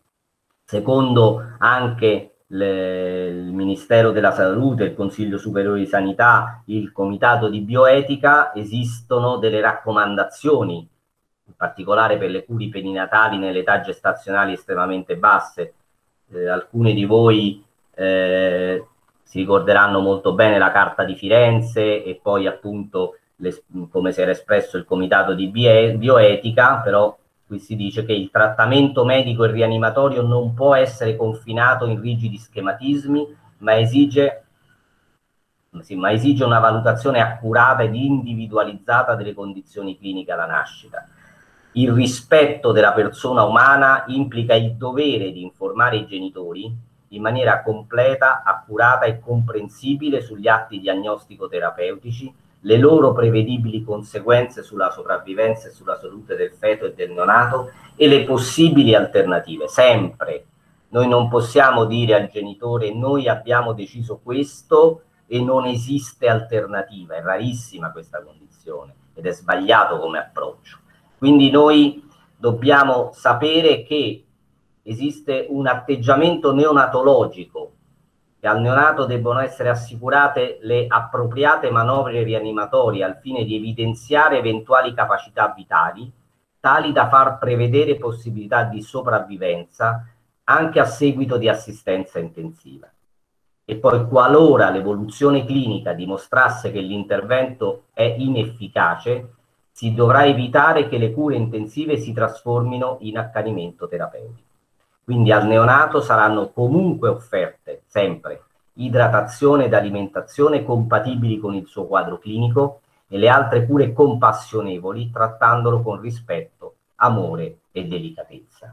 S2: secondo anche le, il Ministero della Salute, il Consiglio Superiore di Sanità, il Comitato di Bioetica, esistono delle raccomandazioni, in particolare per le cure perinatali nelle età gestazionali estremamente basse. Eh, alcuni di voi eh, si ricorderanno molto bene la Carta di Firenze e poi appunto le, come si era espresso il Comitato di Bioetica, però qui si dice che il trattamento medico e rianimatorio non può essere confinato in rigidi schematismi, ma esige, sì, ma esige una valutazione accurata ed individualizzata delle condizioni cliniche alla nascita. Il rispetto della persona umana implica il dovere di informare i genitori in maniera completa, accurata e comprensibile sugli atti diagnostico-terapeutici, le loro prevedibili conseguenze sulla sopravvivenza e sulla salute del feto e del neonato e le possibili alternative. Sempre. Noi non possiamo dire al genitore noi abbiamo deciso questo e non esiste alternativa. È rarissima questa condizione ed è sbagliato come approccio. Quindi noi dobbiamo sapere che esiste un atteggiamento neonatologico, che al neonato debbono essere assicurate le appropriate manovre rianimatorie al fine di evidenziare eventuali capacità vitali, tali da far prevedere possibilità di sopravvivenza anche a seguito di assistenza intensiva. E poi, qualora l'evoluzione clinica dimostrasse che l'intervento è inefficace, si dovrà evitare che le cure intensive si trasformino in accanimento terapeutico. Quindi al neonato saranno comunque offerte, sempre, idratazione ed alimentazione compatibili con il suo quadro clinico e le altre cure compassionevoli, trattandolo con rispetto, amore e delicatezza.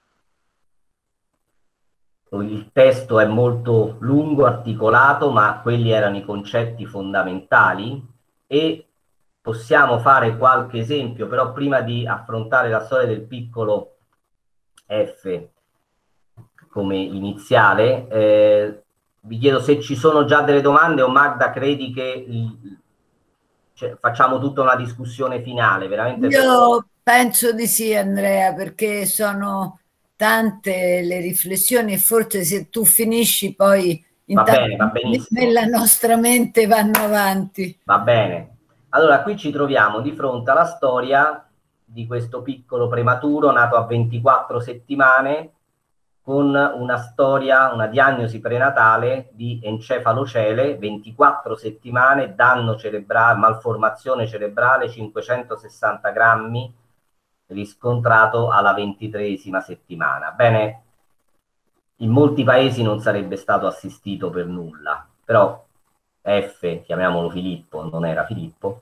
S2: Il testo è molto lungo, articolato, ma quelli erano i concetti fondamentali e possiamo fare qualche esempio, però prima di affrontare la storia del piccolo F come iniziale, eh, vi chiedo se ci sono già delle domande o Magda credi che cioè, facciamo tutta una discussione finale, veramente.
S1: Io penso di sì, Andrea, perché sono tante le riflessioni e forse se tu finisci poi
S2: va bene, va benissimo.
S1: Nella nostra mente vanno avanti.
S2: Va bene. Allora, qui ci troviamo di fronte alla storia di questo piccolo prematuro nato a ventiquattro settimane con una storia, una diagnosi prenatale di encefalocele, ventiquattro settimane, danno cerebrale, malformazione cerebrale, cinquecentosessanta grammi, riscontrato alla ventitreesima settimana. Bene, in molti paesi non sarebbe stato assistito per nulla, però F, chiamiamolo Filippo, non era Filippo,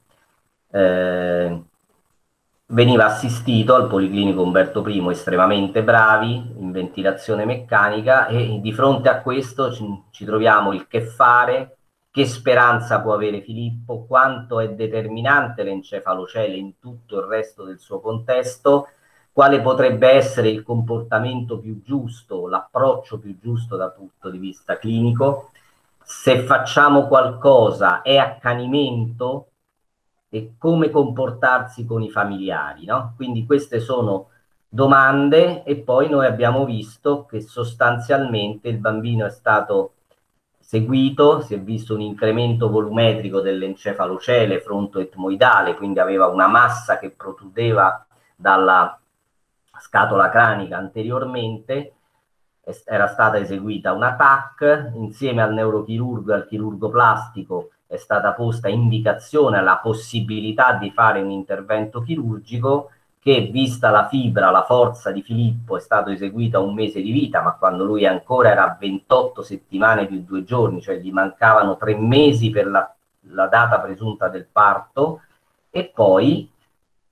S2: eh, veniva assistito al Policlinico Umberto I, estremamente bravi in ventilazione meccanica, e di fronte a questo ci, ci troviamo il che fare, che speranza può avere Filippo, quanto è determinante l'encefalocele in tutto il resto del suo contesto, quale potrebbe essere il comportamento più giusto, l'approccio più giusto dal punto di vista clinico, se facciamo qualcosa è accanimento, e come comportarsi con i familiari, no? Quindi queste sono domande e poi noi abbiamo visto che sostanzialmente il bambino è stato seguito, si è visto un incremento volumetrico dell'encefalocele frontoetmoidale, quindi aveva una massa che protrudeva dalla scatola cranica anteriormente, era stata eseguita una T A C, insieme al neurochirurgo e al chirurgo plastico è stata posta indicazione alla possibilità di fare un intervento chirurgico che, vista la fibra, la forza di Filippo, è stato eseguito a un mese di vita, ma quando lui ancora era a ventotto settimane più due giorni, cioè gli mancavano tre mesi per la, la data presunta del parto, e poi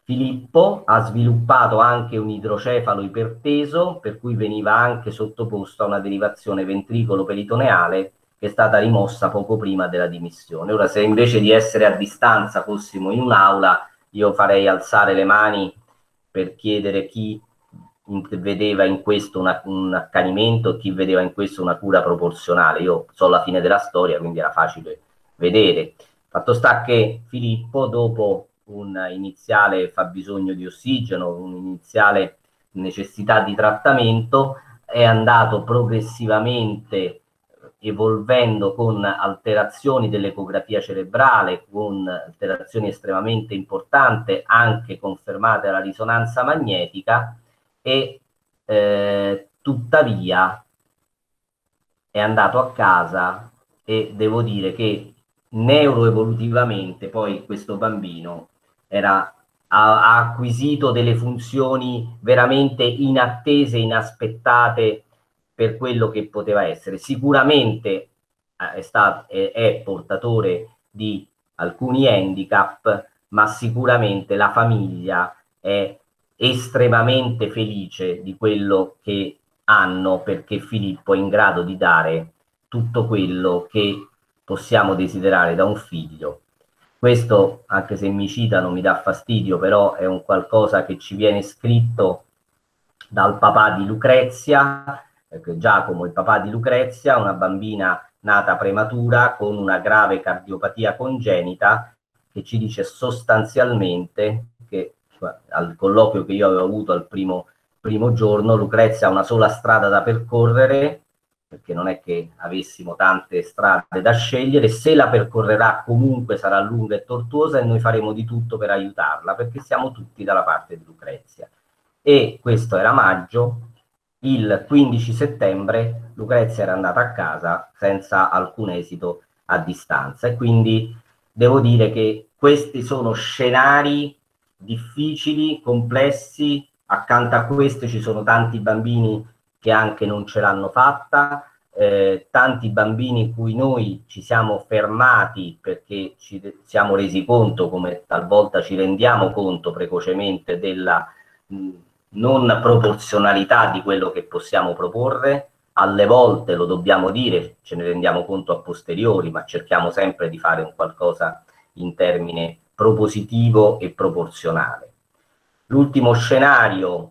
S2: Filippo ha sviluppato anche un idrocefalo iperteso, per cui veniva anche sottoposto a una derivazione ventricolo-peritoneale che è stata rimossa poco prima della dimissione. Ora, se invece di essere a distanza fossimo in un'aula, io farei alzare le mani per chiedere chi vedeva in questo una, un accanimento, chi vedeva in questo una cura proporzionale. Io so la fine della storia, quindi era facile vedere. Fatto sta che Filippo, dopo un iniziale fabbisogno di ossigeno, un'iniziale necessità di trattamento, è andato progressivamente evolvendo con alterazioni dell'ecografia cerebrale, con alterazioni estremamente importanti, anche confermate dalla risonanza magnetica, e eh, tuttavia è andato a casa, e devo dire che neuroevolutivamente poi questo bambino era, ha, ha acquisito delle funzioni veramente inattese, inaspettate per quello che poteva essere. Sicuramente è, stato, è, è portatore di alcuni handicap, ma sicuramente la famiglia è estremamente felice di quello che hanno, perché Filippo è in grado di dare tutto quello che possiamo desiderare da un figlio. Questo, anche se mi citano, mi dà fastidio, però è un qualcosa che ci viene scritto dal papà di Lucrezia, Giacomo, il papà di Lucrezia, una bambina nata prematura con una grave cardiopatia congenita, che ci dice sostanzialmente che al colloquio che io avevo avuto al primo, primo giorno, Lucrezia ha una sola strada da percorrere, perché non è che avessimo tante strade da scegliere, se la percorrerà comunque sarà lunga e tortuosa e noi faremo di tutto per aiutarla, perché siamo tutti dalla parte di Lucrezia. E questo era maggio, il quindici settembre Lucrezia era andata a casa senza alcun esito a distanza, e quindi devo dire che questi sono scenari difficili, complessi. Accanto a questi ci sono tanti bambini che anche non ce l'hanno fatta, eh, tanti bambini in cui noi ci siamo fermati perché ci siamo resi conto, come talvolta ci rendiamo conto precocemente, della mh, non proporzionalità di quello che possiamo proporre. Alle volte, lo dobbiamo dire, ce ne rendiamo conto a posteriori, ma cerchiamo sempre di fare un qualcosa in termine propositivo e proporzionale. L'ultimo scenario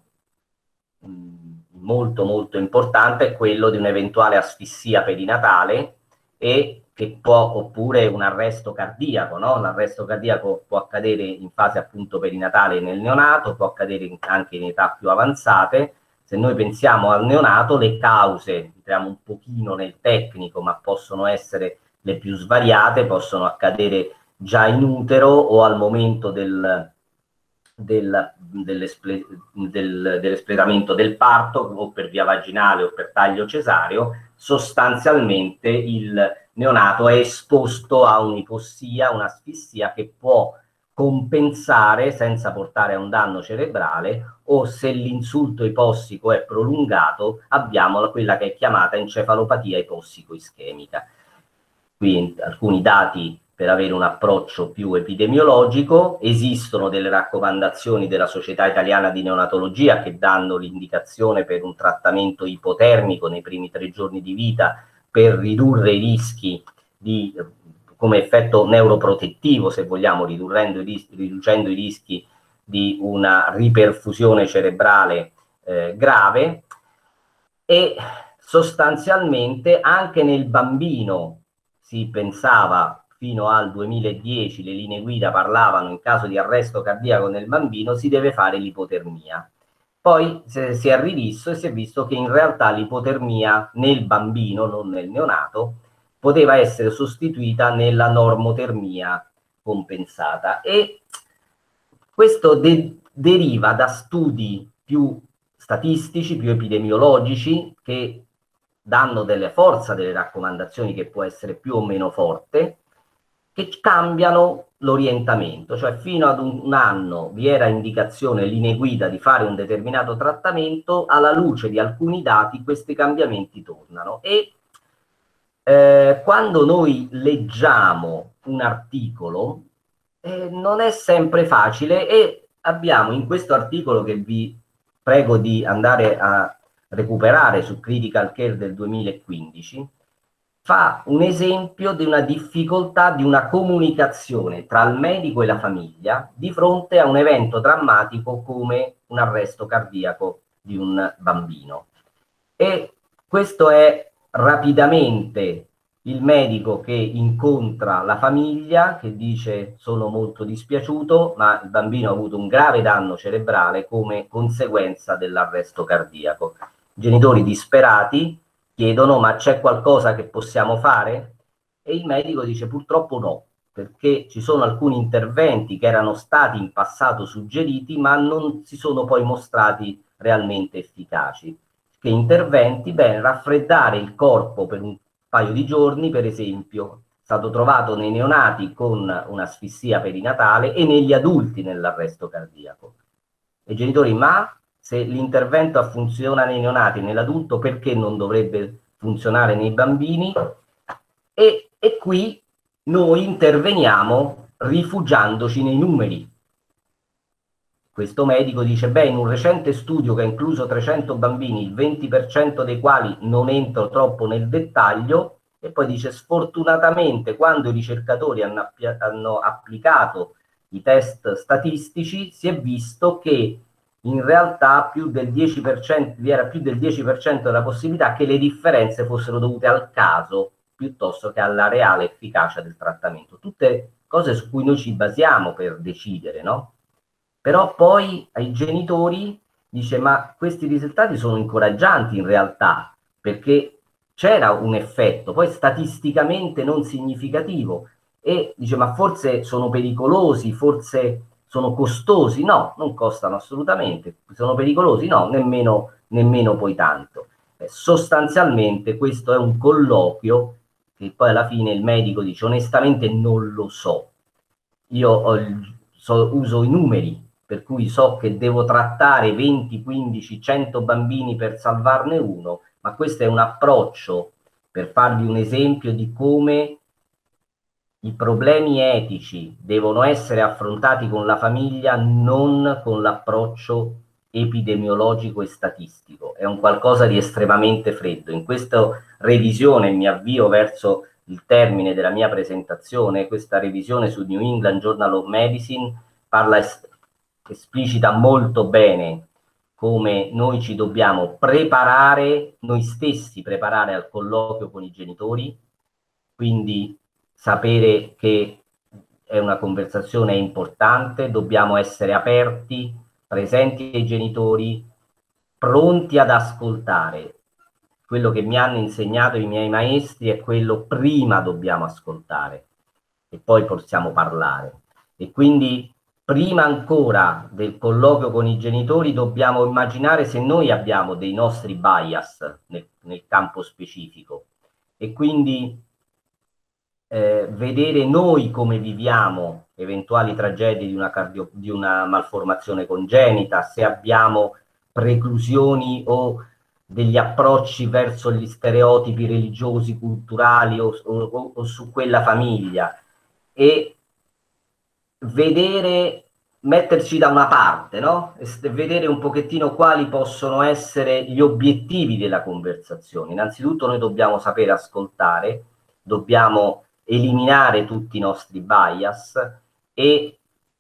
S2: mh, molto molto importante è quello di un'eventuale asfissia perinatale, e che può, oppure un arresto cardiaco, no? L'arresto cardiaco può accadere in fase appunto perinatale nel neonato, può accadere anche in età più avanzate. Se noi pensiamo al neonato, le cause, entriamo un pochino nel tecnico, ma possono essere le più svariate, possono accadere già in utero o al momento del, del, del, dell'espletamento del parto, o per via vaginale o per taglio cesareo. Sostanzialmente il neonato è esposto a un'ipossia, un'asfissia che può compensare senza portare a un danno cerebrale, o se l'insulto ipossico è prolungato abbiamo quella che è chiamata encefalopatia ipossico-ischemica. Quindi alcuni dati per avere un approccio più epidemiologico. Esistono delle raccomandazioni della Società Italiana di Neonatologia che danno l'indicazione per un trattamento ipotermico nei primi tre giorni di vita per ridurre i rischi di, come effetto neuroprotettivo, se vogliamo, ridurrendo i rischi, riducendo i rischi di una riperfusione cerebrale eh, grave. E sostanzialmente anche nel bambino si pensava, fino al duemiladieci le linee guida parlavano, in caso di arresto cardiaco nel bambino si deve fare l'ipotermia. Poi se, si è rivisto e si è visto che in realtà l'ipotermia nel bambino, non nel neonato, poteva essere sostituita nella normotermia compensata, e questo de deriva da studi più statistici, più epidemiologici, che danno delle forza delle raccomandazioni, che può essere più o meno forte, che cambiano l'orientamento. Cioè fino ad un anno vi era indicazione, linee guida di fare un determinato trattamento, alla luce di alcuni dati questi cambiamenti tornano, e eh, quando noi leggiamo un articolo eh, non è sempre facile, e abbiamo in questo articolo, che vi prego di andare a recuperare su Critical Care del duemilaquindici, fa un esempio di una difficoltà di una comunicazione tra il medico e la famiglia di fronte a un evento drammatico come un arresto cardiaco di un bambino. E questo è rapidamente il medico che incontra la famiglia, che dice: sono molto dispiaciuto, ma il bambino ha avuto un grave danno cerebrale come conseguenza dell'arresto cardiaco. I genitori disperati chiedono: ma c'è qualcosa che possiamo fare? E il medico dice: purtroppo no, perché ci sono alcuni interventi che erano stati in passato suggeriti, ma non si sono poi mostrati realmente efficaci. Che interventi? Bene, raffreddare il corpo per un paio di giorni, per esempio, è stato trovato nei neonati con un'asfissia perinatale e negli adulti nell'arresto cardiaco. E i genitori: ma se l'intervento funziona nei neonati e nell'adulto, perché non dovrebbe funzionare nei bambini? E, e qui noi interveniamo rifugiandoci nei numeri. Questo medico dice: beh, in un recente studio che ha incluso trecento bambini, il venti per cento dei quali non entro troppo nel dettaglio, e poi dice: sfortunatamente, quando i ricercatori hanno, hanno applicato i test statistici, si è visto che in realtà più del dieci per cento, vi era più del dieci per cento della possibilità che le differenze fossero dovute al caso piuttosto che alla reale efficacia del trattamento. Tutte cose su cui noi ci basiamo per decidere, no? Però poi ai genitori dice: ma questi risultati sono incoraggianti in realtà, perché c'era un effetto, poi statisticamente non significativo, e dice: ma forse sono pericolosi, forse sono costosi? No, non costano assolutamente. Sono pericolosi? No, nemmeno, nemmeno poi tanto. Eh, sostanzialmente questo è un colloquio che poi alla fine il medico dice: onestamente non lo so. Io ho il, so, uso i numeri, per cui so che devo trattare venti, quindici, cento bambini per salvarne uno, ma questo è un approccio, per farvi un esempio di come i problemi etici devono essere affrontati con la famiglia, non con l'approccio epidemiologico e statistico. È un qualcosa di estremamente freddo. In questa revisione, mi avvio verso il termine della mia presentazione, questa revisione su New England Journal of Medicine parla es- esplicita molto bene come noi ci dobbiamo preparare, noi stessi preparare al colloquio con i genitori, quindi sapere che è una conversazione importante, dobbiamo essere aperti, presenti ai genitori, pronti ad ascoltare. Quello che mi hanno insegnato i miei maestri è quello: prima dobbiamo ascoltare e poi possiamo parlare. E quindi prima ancora del colloquio con i genitori dobbiamo immaginare se noi abbiamo dei nostri bias nel, nel campo specifico, e quindi eh, vedere noi come viviamo eventuali tragedie di una, cardio, di una malformazione congenita, se abbiamo preclusioni o degli approcci verso gli stereotipi religiosi, culturali o, o, o su quella famiglia, e vedere, metterci da una parte, no? E vedere un pochettino quali possono essere gli obiettivi della conversazione. Innanzitutto noi dobbiamo sapere ascoltare, dobbiamo eliminare tutti i nostri bias e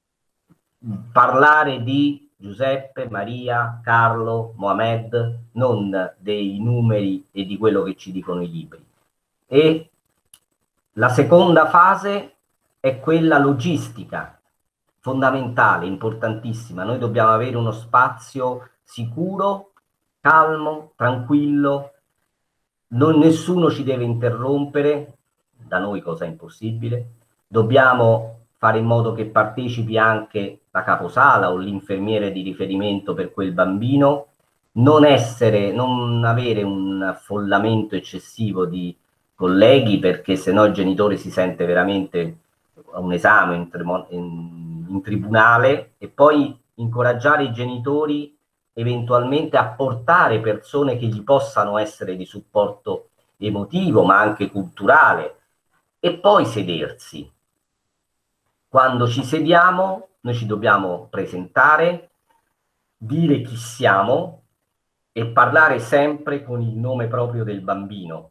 S2: parlare di Giuseppe, Maria, Carlo, Mohamed, non dei numeri e di quello che ci dicono i libri. E la seconda fase è quella logistica, fondamentale, importantissima. Noi dobbiamo avere uno spazio sicuro, calmo, tranquillo, non, nessuno ci deve interrompere, da noi cosa è impossibile. Dobbiamo fare in modo che partecipi anche la caposala o l'infermiere di riferimento per quel bambino, non essere, non avere un affollamento eccessivo di colleghi, perché sennò il genitore si sente veramente a un esame in, in, in tribunale, e poi incoraggiare i genitori eventualmente a portare persone che gli possano essere di supporto emotivo ma anche culturale, e poi sedersi. Quando ci sediamo noi ci dobbiamo presentare, dire chi siamo e parlare sempre con il nome proprio del bambino.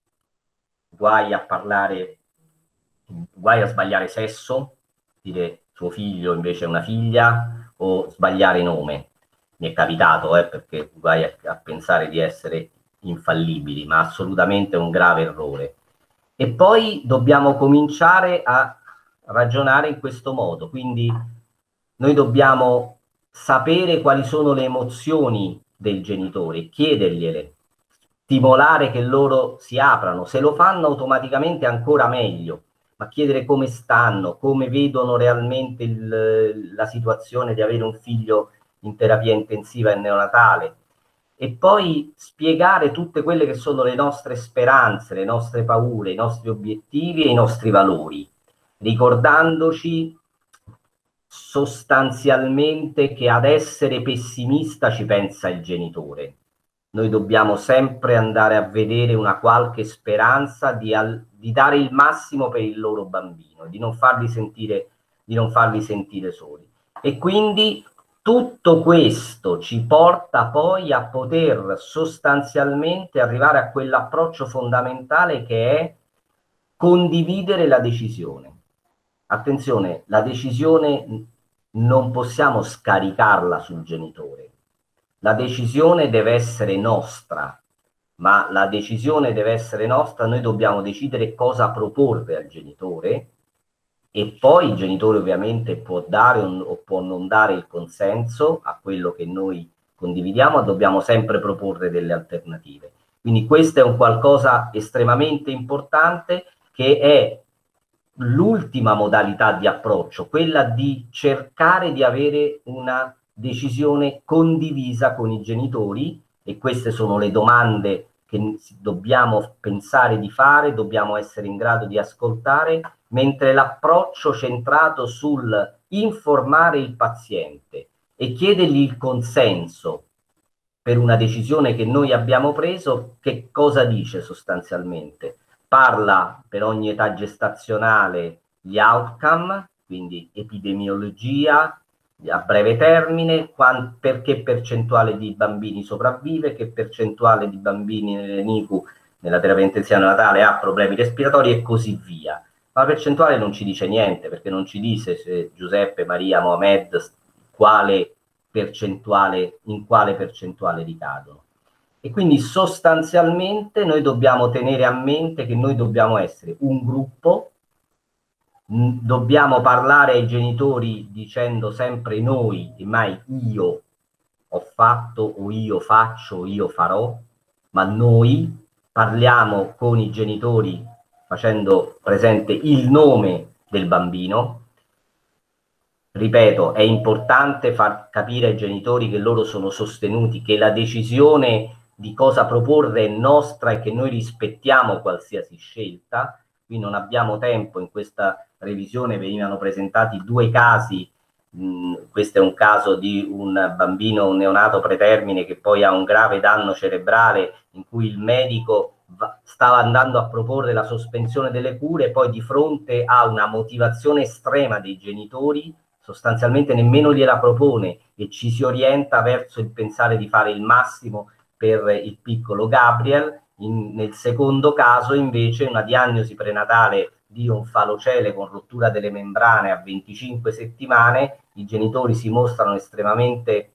S2: Guai a parlare, guai a sbagliare sesso, dire suo figlio invece è una figlia, o sbagliare nome. Mi è capitato, eh, perché guai a, a pensare di essere infallibili, ma assolutamente un grave errore. E poi dobbiamo cominciare a ragionare in questo modo, quindi noi dobbiamo sapere quali sono le emozioni del genitore, chiedergliele, stimolare che loro si aprano, se lo fanno automaticamente ancora meglio, ma chiedere come stanno, come vedono realmente il, la situazione di avere un figlio in terapia intensiva e neonatale, e poi spiegare tutte quelle che sono le nostre speranze, le nostre paure, i nostri obiettivi e i nostri valori, ricordandoci sostanzialmente che ad essere pessimista ci pensa il genitore. Noi dobbiamo sempre andare a vedere una qualche speranza di, al, di dare il massimo per il loro bambino, di non farli sentire, di non farli sentire soli. E quindi tutto questo ci porta poi a poter sostanzialmente arrivare a quell'approccio fondamentale che è condividere la decisione. Attenzione, la decisione non possiamo scaricarla sul genitore. La decisione deve essere nostra, ma la decisione deve essere nostra, noi dobbiamo decidere cosa proporre al genitore, e poi il genitore ovviamente può dare o può non dare il consenso a quello che noi condividiamo, dobbiamo sempre proporre delle alternative. Quindi questo è un qualcosa estremamente importante, che è l'ultima modalità di approccio, quella di cercare di avere una decisione condivisa con i genitori, e queste sono le domande che dobbiamo pensare di fare, dobbiamo essere in grado di ascoltare, mentre l'approccio centrato sul informare il paziente e chiedergli il consenso per una decisione che noi abbiamo preso, che cosa dice sostanzialmente? Parla per ogni età gestazionale gli outcome, quindi epidemiologia a breve termine, per che percentuale di bambini sopravvive, che percentuale di bambini nelle N I C U, nella terapia intensiva neonatale, ha problemi respiratori e così via. Ma la percentuale non ci dice niente, perché non ci dice se Giuseppe, Maria, Mohamed, quale percentuale, in quale percentuale ricadono. E quindi sostanzialmente noi dobbiamo tenere a mente che noi dobbiamo essere un gruppo, mh, dobbiamo parlare ai genitori dicendo sempre noi e mai io ho fatto o io faccio o io farò, ma noi parliamo con i genitori facendo presente il nome del bambino. Ripeto, è importante far capire ai genitori che loro sono sostenuti, che la decisione di cosa proporre è nostra e che noi rispettiamo qualsiasi scelta. Qui non abbiamo tempo, in questa revisione venivano presentati due casi, mh, questo è un caso di un bambino, un neonato pretermine che poi ha un grave danno cerebrale, in cui il medico stava andando a proporre la sospensione delle cure, poi di fronte a una motivazione estrema dei genitori sostanzialmente nemmeno gliela propone e ci si orienta verso il pensare di fare il massimo per il piccolo Gabriel. In, nel secondo caso invece una diagnosi prenatale di onfalocele con rottura delle membrane a venticinque settimane, i genitori si mostrano estremamente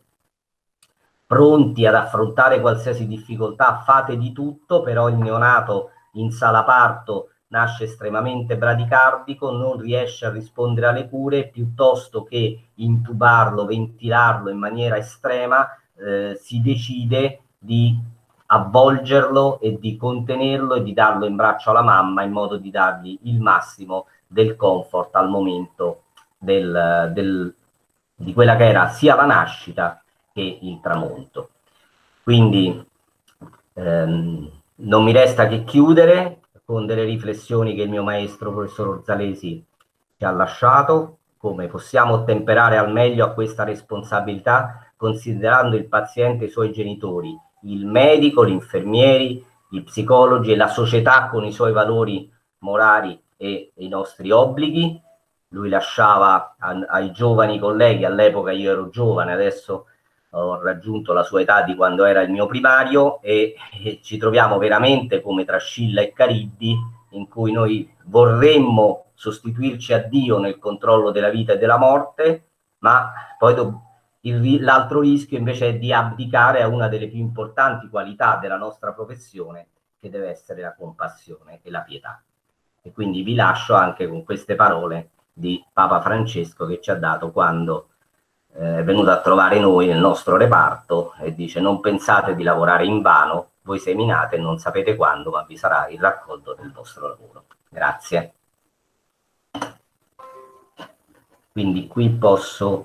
S2: pronti ad affrontare qualsiasi difficoltà, fate di tutto, però il neonato in sala parto nasce estremamente bradicardico, non riesce a rispondere alle cure, piuttosto che intubarlo, ventilarlo in maniera estrema, eh, si decide di avvolgerlo e di contenerlo e di darlo in braccio alla mamma in modo di dargli il massimo del comfort al momento del, del, di quella che era sia la nascita che il tramonto. Quindi ehm, non mi resta che chiudere con delle riflessioni che il mio maestro, professor Orzalesi, ci ha lasciato, come possiamo ottemperare al meglio a questa responsabilità considerando il paziente e i suoi genitori, il medico, gli infermieri, i psicologi e la società con i suoi valori morali e i nostri obblighi, lui lasciava a, ai giovani colleghi, all'epoca io ero giovane, adesso ho raggiunto la sua età di quando era il mio primario, e, e ci troviamo veramente come tra Scilla e Cariddi, in cui noi vorremmo sostituirci a Dio nel controllo della vita e della morte, ma poi l'altro rischio invece è di abdicare a una delle più importanti qualità della nostra professione, che deve essere la compassione e la pietà. E quindi vi lascio anche con queste parole di Papa Francesco, che ci ha dato quando eh, è venuto a trovare noi nel nostro reparto e dice: non pensate di lavorare in vano, voi seminate e non sapete quando, ma vi sarà il raccolto del vostro lavoro. Grazie. Quindi qui posso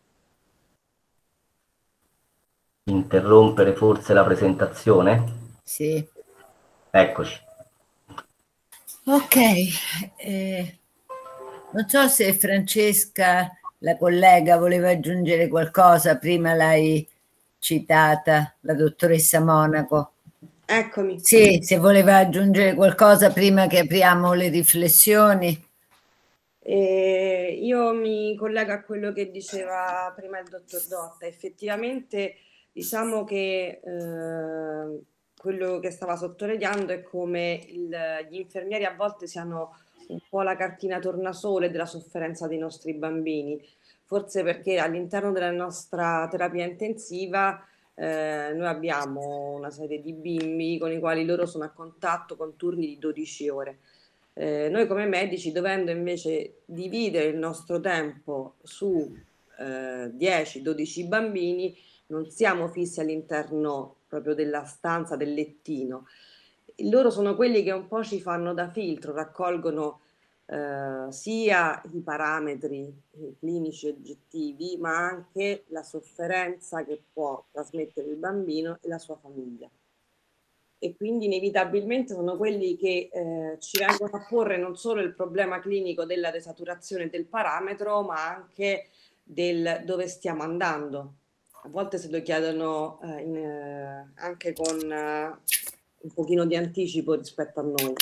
S2: interrompere forse la presentazione?
S1: Sì.
S2: Eccoci.
S1: Ok, eh, non so se Francesca, la collega, voleva aggiungere qualcosa, prima l'hai citata, la dottoressa Monaco.
S3: Eccomi.
S1: Sì, se voleva aggiungere qualcosa prima che apriamo le riflessioni.
S3: Eh, io mi collego a quello che diceva prima il dottor Dotta. Effettivamente diciamo che eh, quello che stava sottolineando è come il, gli infermieri a volte siano un po' la cartina tornasole della sofferenza dei nostri bambini, forse perché all'interno della nostra terapia intensiva eh, noi abbiamo una serie di bimbi con i quali loro sono a contatto con turni di dodici ore. Eh, noi come medici, dovendo invece dividere il nostro tempo su eh, dieci dodici bambini, non siamo fissi all'interno proprio della stanza, del lettino. Loro sono quelli che un po' ci fanno da filtro, raccolgono eh, sia i parametri clinici oggettivi, ma anche la sofferenza che può trasmettere il bambino e la sua famiglia. E quindi inevitabilmente sono quelli che eh, ci vengono a porre non solo il problema clinico della desaturazione del parametro, ma anche del dove stiamo andando. A volte se lo chiedono eh, in, eh, anche con eh, un pochino di anticipo rispetto a noi.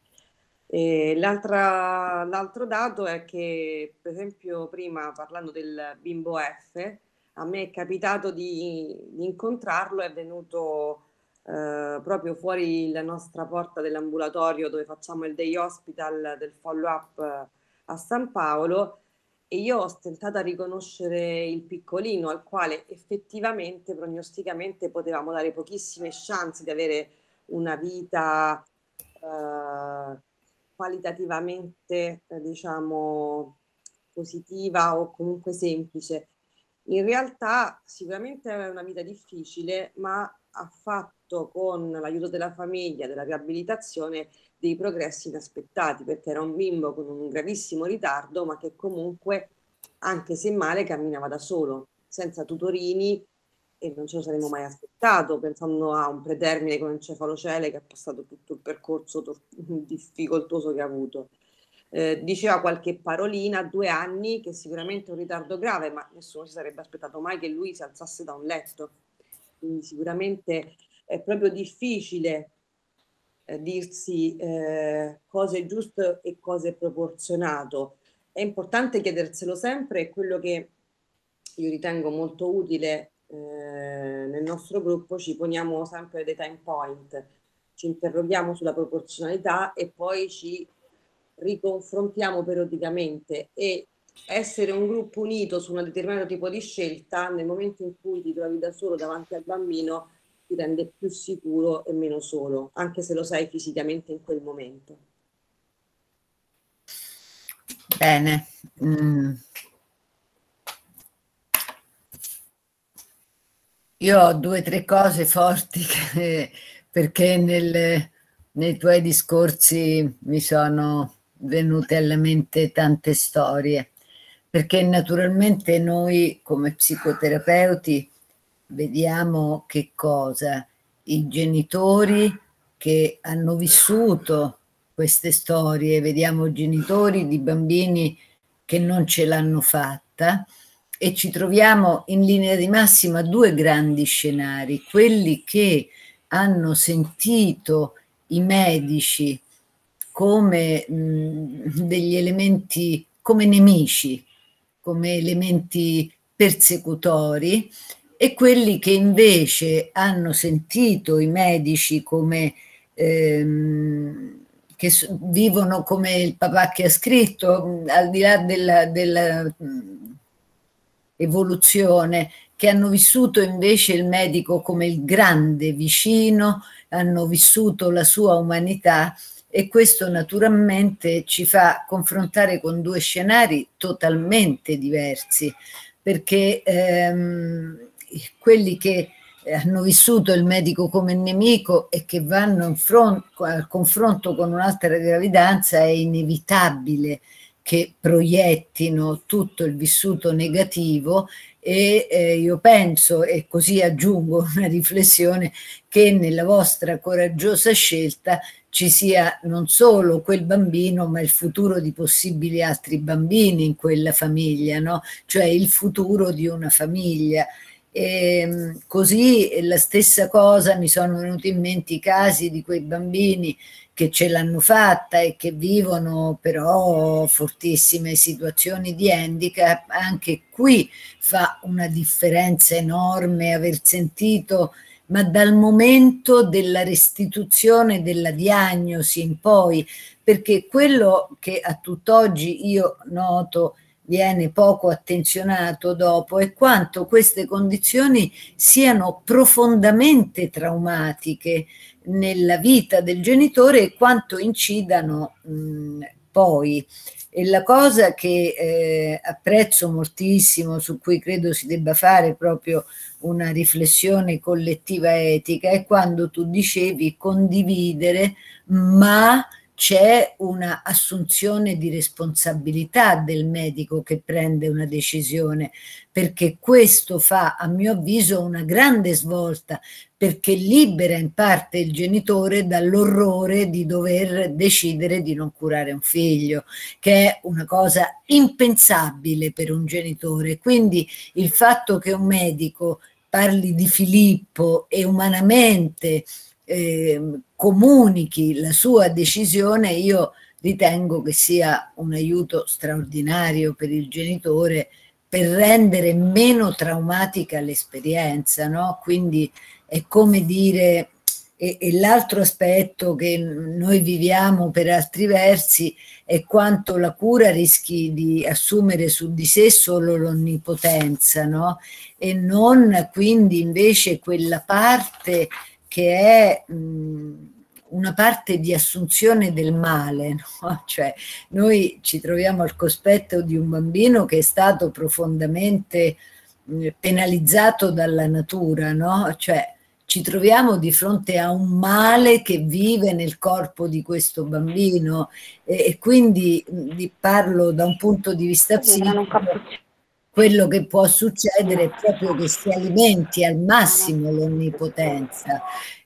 S3: L'altro dato è che, per esempio, prima parlando del bimbo F, a me è capitato di, di incontrarlo, è venuto Uh, proprio fuori la nostra porta dell'ambulatorio dove facciamo il day hospital del follow up uh, a San Paolo, e io ho stentato a riconoscere il piccolino al quale effettivamente prognosticamente potevamo dare pochissime chance di avere una vita uh, qualitativamente eh, diciamo positiva o comunque semplice. In realtà sicuramente è una vita difficile, ma ha fatto con l'aiuto della famiglia, della riabilitazione, dei progressi inaspettati, perché era un bimbo con un gravissimo ritardo, ma che comunque, anche se male, camminava da solo, senza tutorini, e non ce lo saremmo mai aspettato, pensando a un pretermine con encefalocele che ha passato tutto il percorso difficoltoso che ha avuto. Eh, diceva qualche parolina a due anni, che sicuramente è un ritardo grave, ma nessuno si sarebbe aspettato mai che lui si alzasse da un letto. Quindi sicuramente è proprio difficile eh, dirsi eh, cosa è giusto e cosa è proporzionato. È importante chiederselo sempre, e quello che io ritengo molto utile eh, nel nostro gruppo, ci poniamo sempre dei time point, ci interroghiamo sulla proporzionalità e poi ci riconfrontiamo periodicamente, e essere un gruppo unito su un determinato tipo di scelta nel momento in cui ti trovi da solo davanti al bambino ti rende più sicuro e meno solo, anche se lo sai fisicamente in quel momento.
S1: Bene. Mm. Io ho due o tre cose forti che, perché nel, nei tuoi discorsi mi sono venute alla mente tante storie, perché naturalmente noi come psicoterapeuti vediamo che cosa i genitori che hanno vissuto queste storie, vediamo genitori di bambini che non ce l'hanno fatta, e ci troviamo in linea di massima due grandi scenari: quelli che hanno sentito i medici come mh, degli elementi come nemici, come elementi persecutori, e quelli che invece hanno sentito i medici come ehm, che vivono come il papà che ha scritto, al di là della, della evoluzione, che hanno vissuto invece il medico come il grande vicino, hanno vissuto la sua umanità, e questo naturalmente ci fa confrontare con due scenari totalmente diversi, perché ehm, quelli che hanno vissuto il medico come nemico e che vanno in front- al confronto con un'altra gravidanza, è inevitabile che proiettino tutto il vissuto negativo, e eh, io penso, e così aggiungo una riflessione, che nella vostra coraggiosa scelta ci sia non solo quel bambino, ma il futuro di possibili altri bambini in quella famiglia, no? Cioè il futuro di una famiglia. E così la stessa cosa, mi sono venuti in mente i casi di quei bambini che ce l'hanno fatta e che vivono però fortissime situazioni di handicap. Anche qui fa una differenza enorme aver sentito, ma dal momento della restituzione della diagnosi in poi, perché quello che a tutt'oggi io noto viene poco attenzionato dopo è quanto queste condizioni siano profondamente traumatiche nella vita del genitore e quanto incidano mh, poi. E la cosa che eh, apprezzo moltissimo, su cui credo si debba fare proprio una riflessione collettiva etica, è quando tu dicevi condividere, ma c'è una assunzione di responsabilità del medico che prende una decisione, perché questo fa, a mio avviso, una grande svolta, perché libera in parte il genitore dall'orrore di dover decidere di non curare un figlio, che è una cosa impensabile per un genitore. Quindi il fatto che un medico parli di Filippo e umanamente eh, comunichi la sua decisione, io ritengo che sia un aiuto straordinario per il genitore per rendere meno traumatica l'esperienza, no? Quindi è come dire, e, e l'altro aspetto che noi viviamo per altri versi è quanto la cura rischi di assumere su di sé solo l'onnipotenza, no? E non quindi invece quella parte che è mh, una parte di assunzione del male, no? Cioè noi ci troviamo al cospetto di un bambino che è stato profondamente mh, penalizzato dalla natura, no? Cioè ci troviamo di fronte a un male che vive nel corpo di questo bambino, e, e quindi mh, parlo da un punto di vista psichico. Quello che può succedere è proprio che si alimenti al massimo l'onnipotenza,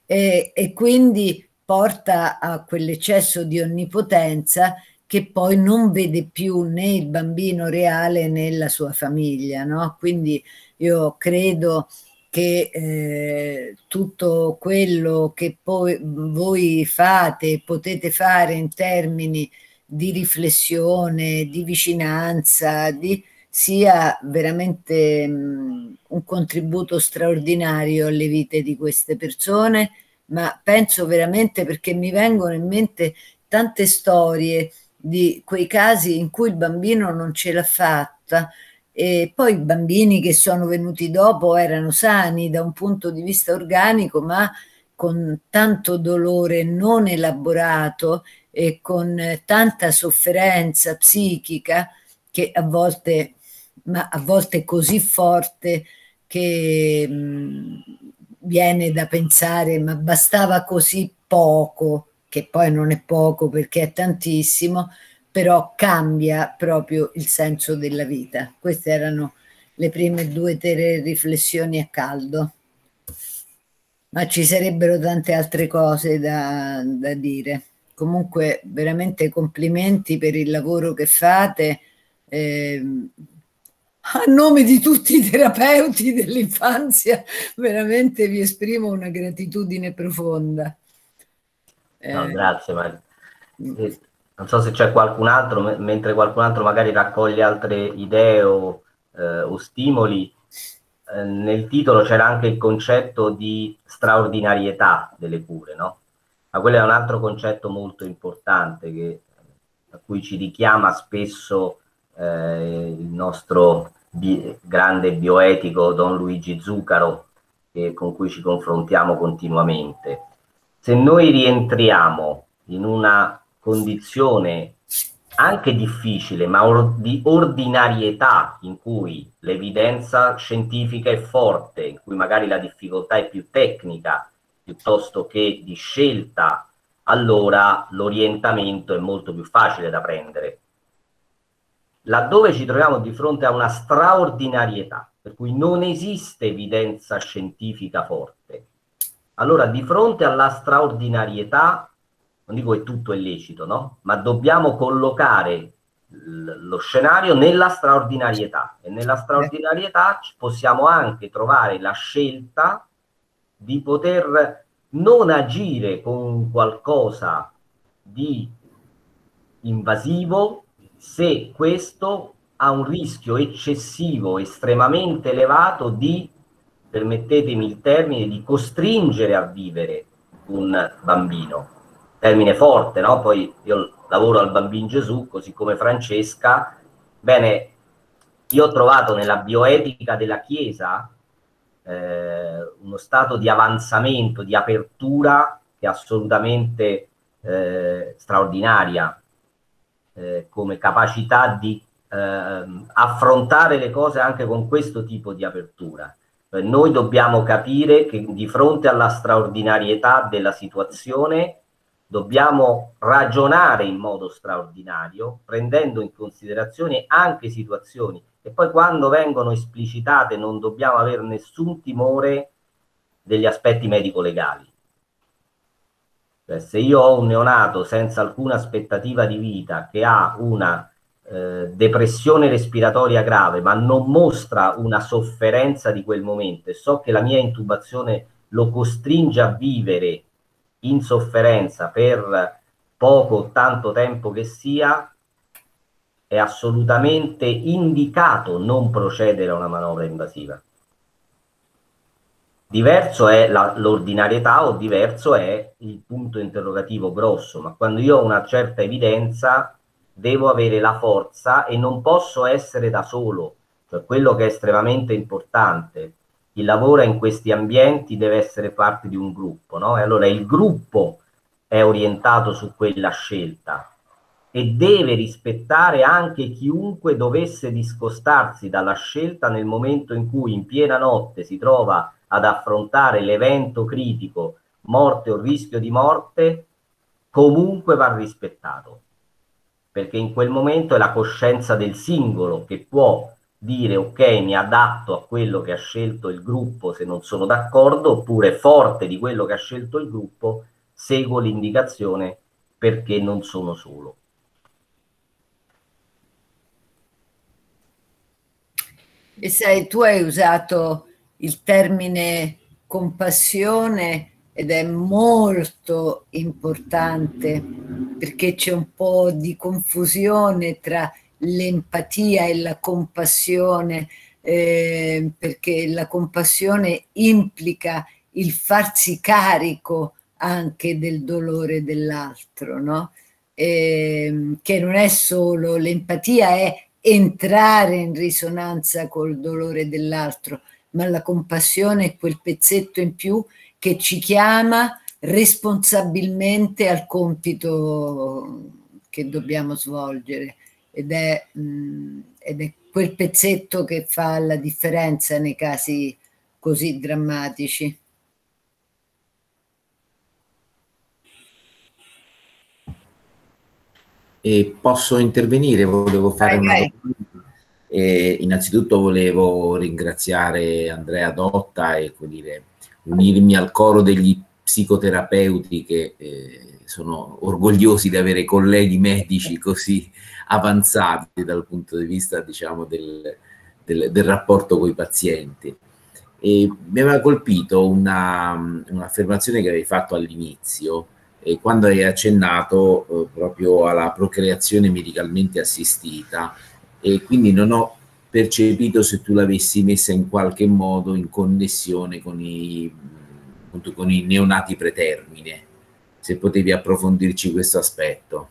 S1: e, e quindi porta a quell'eccesso di onnipotenza che poi non vede più né il bambino reale né la sua famiglia, no? Quindi io credo che eh, tutto quello che poi voi fate, potete fare in termini di riflessione, di vicinanza, di sia veramente mh, un contributo straordinario alle vite di queste persone, ma penso veramente, perché mi vengono in mente tante storie di quei casi in cui il bambino non ce l'ha fatta, e poi i bambini che sono venuti dopo erano sani da un punto di vista organico, ma con tanto dolore non elaborato e con tanta sofferenza psichica, che a volte ma a volte così forte che mh, viene da pensare, ma bastava così poco, che poi non è poco perché è tantissimo, però cambia proprio il senso della vita. Queste erano le prime due o tre riflessioni a caldo, ma ci sarebbero tante altre cose da, da dire. Comunque veramente complimenti per il lavoro che fate. Eh, A nome di tutti i terapeuti dell'infanzia, veramente vi esprimo una gratitudine profonda.
S2: No,
S1: Eh,
S2: grazie, ma eh, Non so se c'è qualcun altro, mentre qualcun altro magari raccoglie altre idee o, eh, o stimoli. Eh, nel titolo c'era anche il concetto di straordinarietà delle cure, no? Ma quello è un altro concetto molto importante che, a cui ci richiama spesso eh, il nostro bi grande bioetico Don Luigi Zuccaro, che, con cui ci confrontiamo continuamente. Se noi rientriamo in una condizione anche difficile, ma or di ordinarietà, in cui l'evidenza scientifica è forte, in cui magari la difficoltà è più tecnica piuttosto che di scelta, allora l'orientamento è molto più facile da prendere. Laddove ci troviamo di fronte a una straordinarietà, per cui non esiste evidenza scientifica forte, allora di fronte alla straordinarietà, non dico che tutto è lecito, no? Ma dobbiamo collocare lo scenario nella straordinarietà, e nella straordinarietà possiamo anche trovare la scelta di poter non agire con qualcosa di invasivo se questo ha un rischio eccessivo, estremamente elevato di, permettetemi il termine, di costringere a vivere un bambino. Termine forte, no? Poi io lavoro al Bambin Gesù, così come Francesca. Bene, io ho trovato nella bioetica della Chiesa eh, uno stato di avanzamento, di apertura che è assolutamente eh, straordinaria, eh, come capacità di eh, affrontare le cose anche con questo tipo di apertura. Eh, noi dobbiamo capire che di fronte alla straordinarietà della situazione dobbiamo ragionare in modo straordinario, prendendo in considerazione anche situazioni e poi quando vengono esplicitate non dobbiamo avere nessun timore degli aspetti medico-legali. Cioè, se io ho un neonato senza alcuna aspettativa di vita che ha una eh, depressione respiratoria grave ma non mostra una sofferenza di quel momento e so che la mia intubazione lo costringe a vivere in sofferenza per poco o tanto tempo che sia, è assolutamente indicato non procedere a una manovra invasiva. Diverso è l'ordinarietà o diverso è il punto interrogativo grosso, ma quando io ho una certa evidenza devo avere la forza e non posso essere da solo, cioè quello che è estremamente importante. Chi lavora in questi ambienti deve essere parte di un gruppo, no? E allora il gruppo è orientato su quella scelta e deve rispettare anche chiunque dovesse discostarsi dalla scelta nel momento in cui in piena notte si trova ad affrontare l'evento critico, morte o rischio di morte, comunque va rispettato, perché in quel momento è la coscienza del singolo che può dire ok, mi adatto a quello che ha scelto il gruppo se non sono d'accordo, oppure forte di quello che ha scelto il gruppo seguo l'indicazione perché non sono solo.
S1: E sai, tu hai usato il termine compassione ed è molto importante perché c'è un po' di confusione tra l'empatia e la compassione, eh, perché la compassione implica il farsi carico anche del dolore dell'altro, no? Eh, che non è solo l'empatia, è entrare in risonanza col dolore dell'altro, ma la compassione è quel pezzetto in più che ci chiama responsabilmente al compito che dobbiamo svolgere ed è, mh, ed è quel pezzetto che fa la differenza nei casi così drammatici.
S4: E posso intervenire? Volevo fare
S1: vai,
S4: una
S1: vai.
S4: domanda. E innanzitutto volevo ringraziare Andrea Dotta e dire, unirmi al coro degli psicoterapeuti che eh, sono orgogliosi di avere colleghi medici così avanzati dal punto di vista, diciamo, del, del, del rapporto con i pazienti. E mi aveva colpito un'affermazione che avevi fatto all'inizio, E quando hai accennato eh, proprio alla procreazione medicalmente assistita, e quindi non ho percepito se tu l'avessi messa in qualche modo in connessione con i, appunto, con i neonati pretermine, se potevi approfondirci questo aspetto.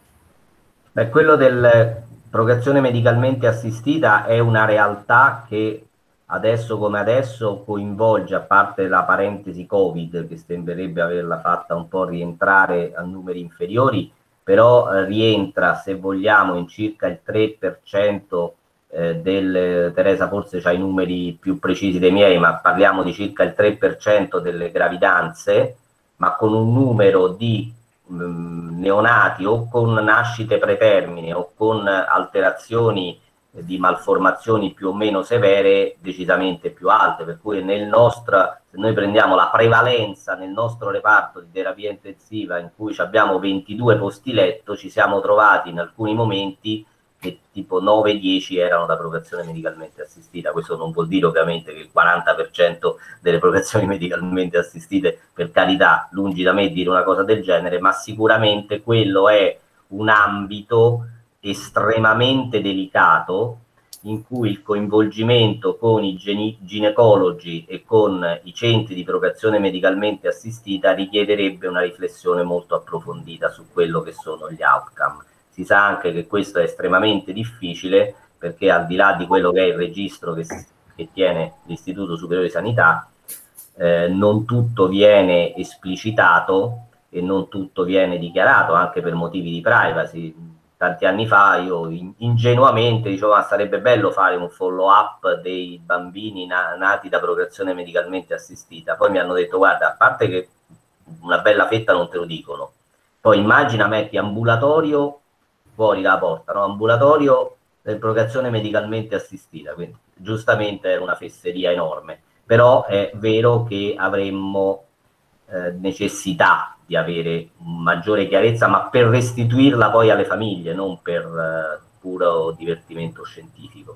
S2: Beh, quello del procreazione medicalmente assistita è una realtà che adesso come adesso coinvolge, a parte la parentesi Covid, che sembrerebbe averla fatta un po' rientrare a numeri inferiori, però eh, rientra, se vogliamo, in circa il tre per cento eh, del, Teresa forse c'ha i numeri più precisi dei miei, ma parliamo di circa il tre per cento delle gravidanze, ma con un numero di mh, neonati o con nascite pretermine o con alterazioni di malformazioni più o meno severe decisamente più alte, per cui nel nostro, se noi prendiamo la prevalenza nel nostro reparto di terapia intensiva in cui abbiamo ventidue posti letto, ci siamo trovati in alcuni momenti che tipo nove dieci erano da procreazione medicalmente assistita. Questo non vuol dire ovviamente che il quaranta per cento delle procreazioni medicalmente assistite, per carità, lungi da me dire una cosa del genere, ma sicuramente quello è un ambito estremamente delicato in cui il coinvolgimento con i ginecologi e con i centri di procreazione medicalmente assistita richiederebbe una riflessione molto approfondita su quello che sono gli outcome. Si sa anche che questo è estremamente difficile perché al di là di quello che è il registro che, che tiene l'Istituto Superiore di Sanità, eh, non tutto viene esplicitato e non tutto viene dichiarato, anche per motivi di privacy. Tanti anni fa io ingenuamente dicevo ma sarebbe bello fare un follow up dei bambini na nati da procreazione medicalmente assistita. Poi mi hanno detto guarda, a parte che una bella fetta non te lo dicono, poi immagina metti ambulatorio fuori la porta, no? Ambulatorio per procreazione medicalmente assistita, quindi giustamente è una fesseria enorme, però è vero che avremmo eh, necessità di avere maggiore chiarezza, ma per restituirla poi alle famiglie, non per eh, puro divertimento scientifico.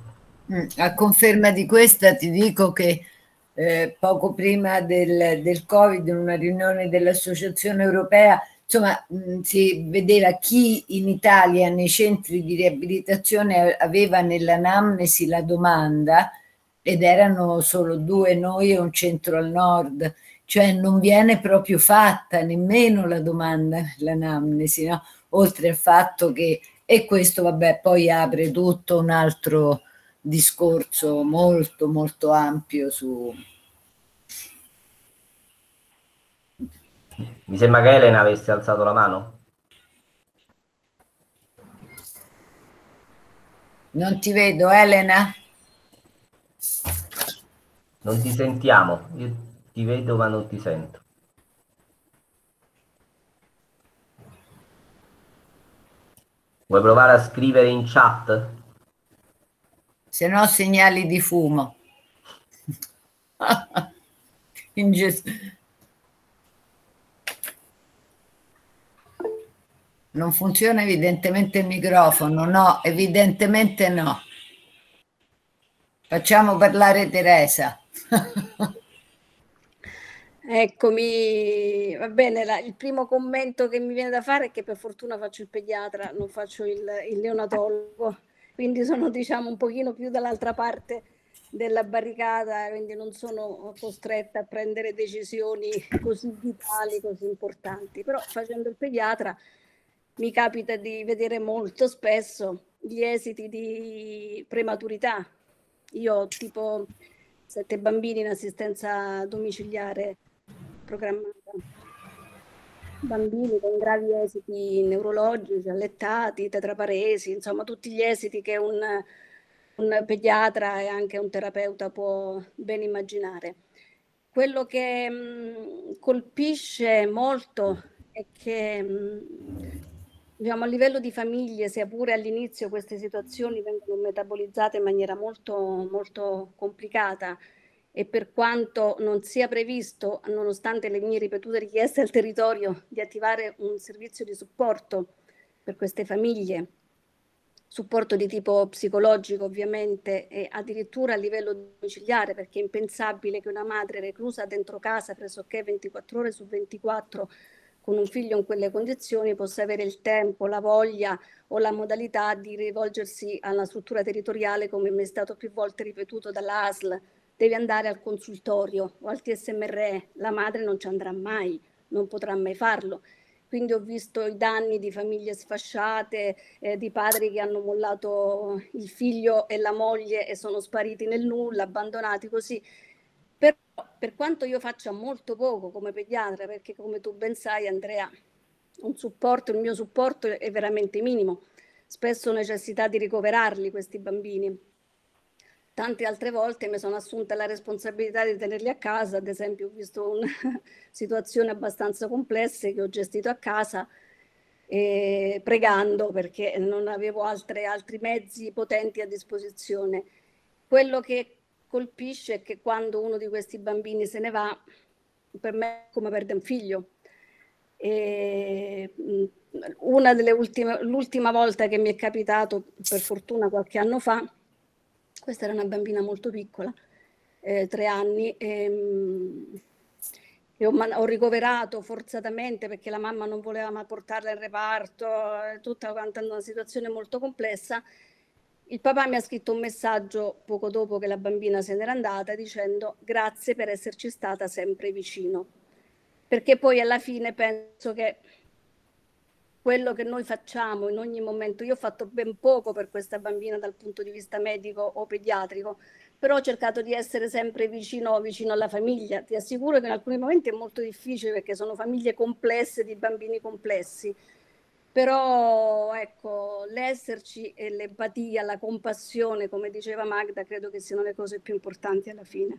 S1: A conferma di questa ti dico che eh, poco prima del, del Covid, in una riunione dell'Associazione Europea, insomma, mh, si vedeva chi in Italia nei centri di riabilitazione aveva nell'anamnesi la domanda, ed erano solo due, noi e un centro al nord, cioè non viene proprio fatta nemmeno la domanda nell'anamnesi, no? Oltre al fatto che, e questo vabbè poi apre tutto un altro discorso molto molto ampio su...
S2: Mi sembra che Elena avesse alzato la mano.
S1: Non ti vedo, Elena?
S2: Non ti sentiamo, io ti vedo ma non ti sento. Vuoi provare a scrivere in chat?
S1: Se no segnali di fumo. In non funziona evidentemente il microfono, no, evidentemente no. Facciamo parlare Teresa.
S5: Eccomi, va bene, la, il primo commento che mi viene da fare è che per fortuna faccio il pediatra, non faccio il, il neonatologo, quindi sono diciamo un pochino più dall'altra parte della barricata, quindi non sono costretta a prendere decisioni così vitali, così importanti, però facendo il pediatra mi capita di vedere molto spesso gli esiti di prematurità. Io ho tipo sette bambini in assistenza domiciliare programmata, bambini con gravi esiti neurologici, allettati, tetraparesi, insomma tutti gli esiti che un, un pediatra e anche un terapeuta può ben immaginare. Quello che mh, colpisce molto è che mh, diciamo, a livello di famiglie, sia pure all'inizio queste situazioni vengono metabolizzate in maniera molto, molto complicata, e per quanto non sia previsto, nonostante le mie ripetute richieste al territorio, di attivare un servizio di supporto per queste famiglie, supporto di tipo psicologico ovviamente, e addirittura a livello domiciliare, perché è impensabile che una madre reclusa dentro casa pressoché ventiquattro ore su ventiquattro con un figlio in quelle condizioni possa avere il tempo, la voglia o la modalità di rivolgersi alla struttura territoriale, come mi è stato più volte ripetuto dall'A S L. Devi andare al consultorio o al T S M R E, la madre non ci andrà mai, non potrà mai farlo. Quindi ho visto i danni di famiglie sfasciate, eh, di padri che hanno mollato il figlio e la moglie e sono spariti nel nulla, abbandonati così. Però per quanto io faccia molto poco come pediatra, perché come tu ben sai Andrea, un supporto, il mio supporto è veramente minimo, spesso ho necessità di ricoverarli questi bambini. Tante altre volte mi sono assunta la responsabilità di tenerli a casa, ad esempio ho visto una situazione abbastanza complesse che ho gestito a casa eh, pregando perché non avevo altre, altri mezzi potenti a disposizione. Quello che colpisce è che quando uno di questi bambini se ne va, per me è come perdere un figlio. E una delle ultime, l'ultima volta che mi è capitato, per fortuna qualche anno fa, questa era una bambina molto piccola, eh, tre anni, e, e ho, ho ricoverato forzatamente perché la mamma non voleva mai portarla in reparto, tutta quanta una situazione molto complessa. Il papà mi ha scritto un messaggio poco dopo che la bambina se n'era andata dicendo grazie per esserci stata sempre vicino, perché poi alla fine penso che quello che noi facciamo in ogni momento, io ho fatto ben poco per questa bambina dal punto di vista medico o pediatrico, però ho cercato di essere sempre vicino, vicino alla famiglia. Ti assicuro che in alcuni momenti è molto difficile perché sono famiglie complesse di bambini complessi, però ecco, l'esserci e l'empatia, la compassione, come diceva Magda, credo che siano le cose più importanti alla fine.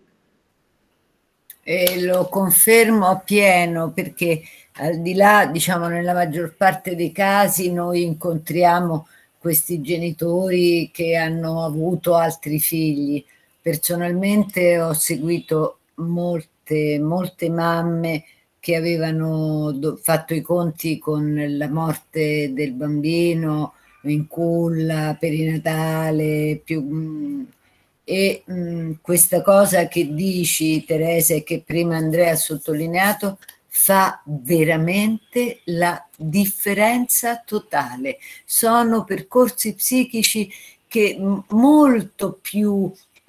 S1: E lo confermo appieno perché al di là, diciamo, nella maggior parte dei casi noi incontriamo questi genitori che hanno avuto altri figli. Personalmente ho seguito molte, molte mamme che avevano do- fatto i conti con la morte del bambino in culla, perinatale, più... Mh, e mh, questa cosa che dici, Teresa, e che prima Andrea ha sottolineato, fa veramente la differenza totale. Sono percorsi psichici che m- molto più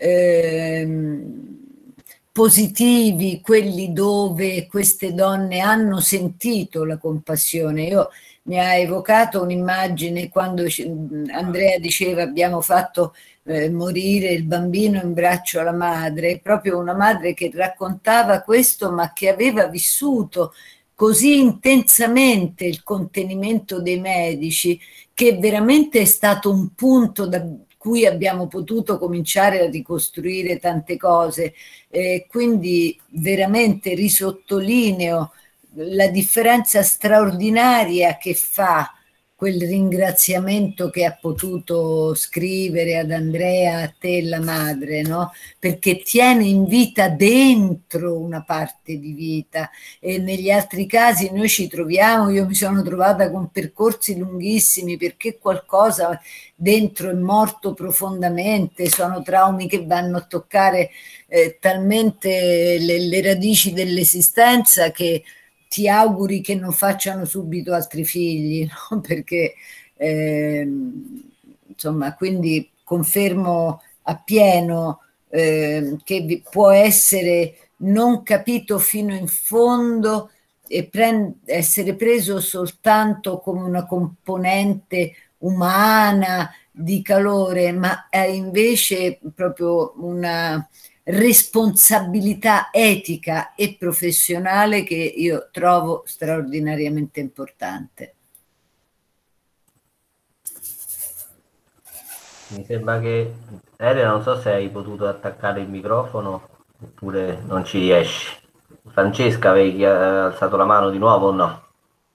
S1: ehm, positivi, quelli dove queste donne hanno sentito la compassione. Io mi ha evocato un'immagine quando Andrea diceva abbiamo fatto eh, morire il bambino in braccio alla madre, proprio una madre che raccontava questo ma che aveva vissuto così intensamente il contenimento dei medici che veramente è stato un punto da cui abbiamo potuto cominciare a ricostruire tante cose, eh, quindi veramente risottolineo la differenza straordinaria che fa quel ringraziamento che ha potuto scrivere ad Andrea, a te e la madre, no? Perché tiene in vita dentro una parte di vita e negli altri casi noi ci troviamo, io mi sono trovata con percorsi lunghissimi perché qualcosa dentro è morto profondamente, sono traumi che vanno a toccare eh, talmente le, le radici dell'esistenza che ti auguri che non facciano subito altri figli, no? Perché eh, insomma, quindi confermo appieno eh, che può essere non capito fino in fondo e prend- essere preso soltanto come una componente umana di calore, ma è invece proprio una responsabilità etica e professionale che io trovo straordinariamente importante.
S2: Mi sembra che Elena, non so se hai potuto attaccare il microfono oppure non ci riesci. Francesca, avevi alzato la mano di nuovo o no?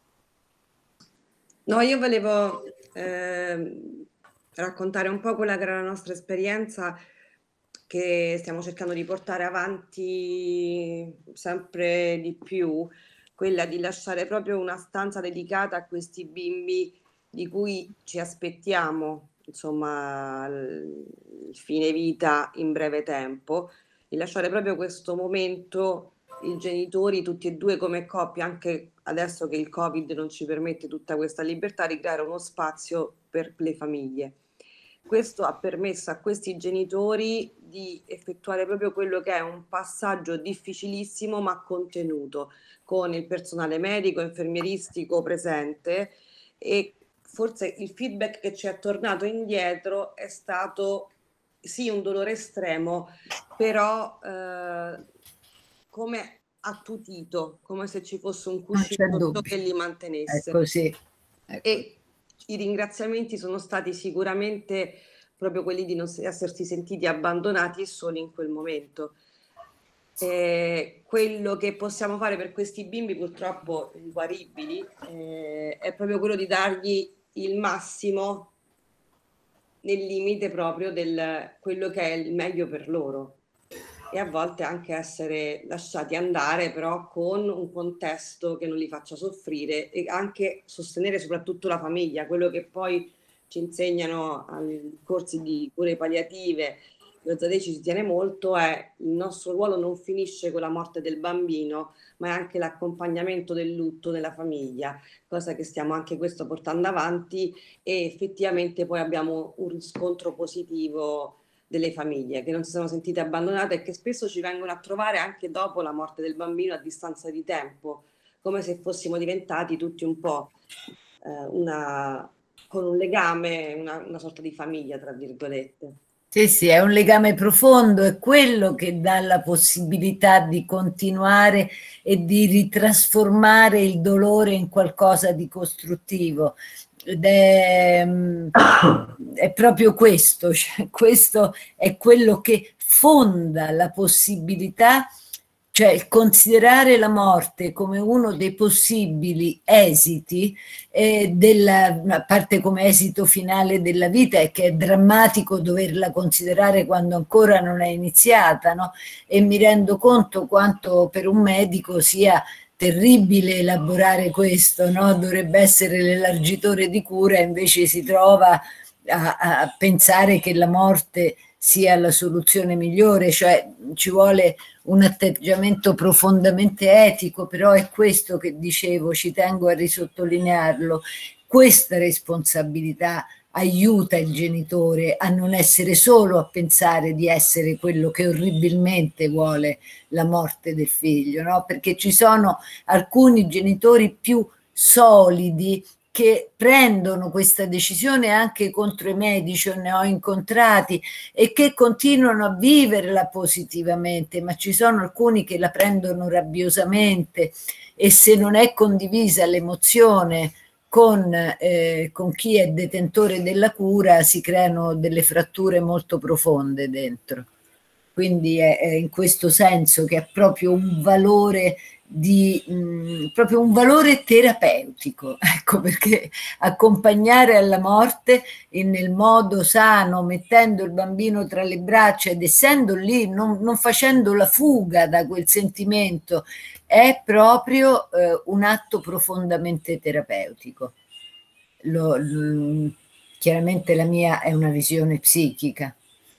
S3: No, io volevo eh, raccontare un po' quella che era la nostra esperienza che stiamo cercando di portare avanti sempre di più, quella di lasciare proprio una stanza dedicata a questi bimbi di cui ci aspettiamo, insomma, il fine vita in breve tempo, di lasciare proprio questo momento i genitori, tutti e due come coppia, anche adesso che il Covid non ci permette tutta questa libertà, di creare uno spazio per le famiglie. Questo ha permesso a questi genitori di effettuare proprio quello che è un passaggio difficilissimo ma contenuto, con il personale medico, infermieristico presente, e forse il feedback che ci è tornato indietro è stato sì un dolore estremo, però eh, come attutito, come se ci fosse un cuscino che li mantenesse.
S1: È così. Ecco.
S3: E i ringraziamenti sono stati sicuramente proprio quelli di non essersi sentiti abbandonati e soli in quel momento. Eh, quello che possiamo fare per questi bimbi, purtroppo inguaribili, eh, è proprio quello di dargli il massimo nel limite proprio del quello che è il meglio per loro, e a volte anche essere lasciati andare, però con un contesto che non li faccia soffrire, e anche sostenere soprattutto la famiglia. Quello che poi ci insegnano ai corsi di cure palliative, lo Zadeh ci tiene molto, è il nostro ruolo non finisce con la morte del bambino, ma è anche l'accompagnamento del lutto nella famiglia, cosa che stiamo anche questo portando avanti, e effettivamente poi abbiamo un riscontro positivo delle famiglie che non si sono sentite abbandonate e che spesso ci vengono a trovare anche dopo la morte del bambino, a distanza di tempo, come se fossimo diventati tutti un po' eh, una, con un legame, una, una sorta di famiglia, tra virgolette.
S1: Sì, sì, è un legame profondo, è quello che dà la possibilità di continuare e di ritrasformare il dolore in qualcosa di costruttivo. Ed è, è proprio questo, cioè questo è quello che fonda la possibilità, cioè il considerare la morte come uno dei possibili esiti, eh, della, a parte come esito finale della vita, e che è drammatico doverla considerare quando ancora non è iniziata, no? E mi rendo conto quanto per un medico sia terribile elaborare questo, no? Dovrebbe essere l'elargitore di cura, invece si trova a, a pensare che la morte sia la soluzione migliore, cioè ci vuole un atteggiamento profondamente etico, però è questo che dicevo, ci tengo a risottolinearlo, questa responsabilità aiuta il genitore a non essere solo a pensare di essere quello che orribilmente vuole la morte del figlio, no? Perché ci sono alcuni genitori più solidi che prendono questa decisione anche contro i medici, ne ho incontrati, e che continuano a viverla positivamente, ma ci sono alcuni che la prendono rabbiosamente, e se non è condivisa l'emozione con, eh, con chi è detentore della cura, si creano delle fratture molto profonde dentro. Quindi è, è in questo senso che ha proprio un valore di mh, proprio un valore terapeutico, ecco, perché accompagnare alla morte in, nel modo sano, mettendo il bambino tra le braccia ed essendo lì, non, non facendo la fuga da quel sentimento, è proprio eh, un atto profondamente terapeutico. Lo, lo, chiaramente la mia è una visione psichica,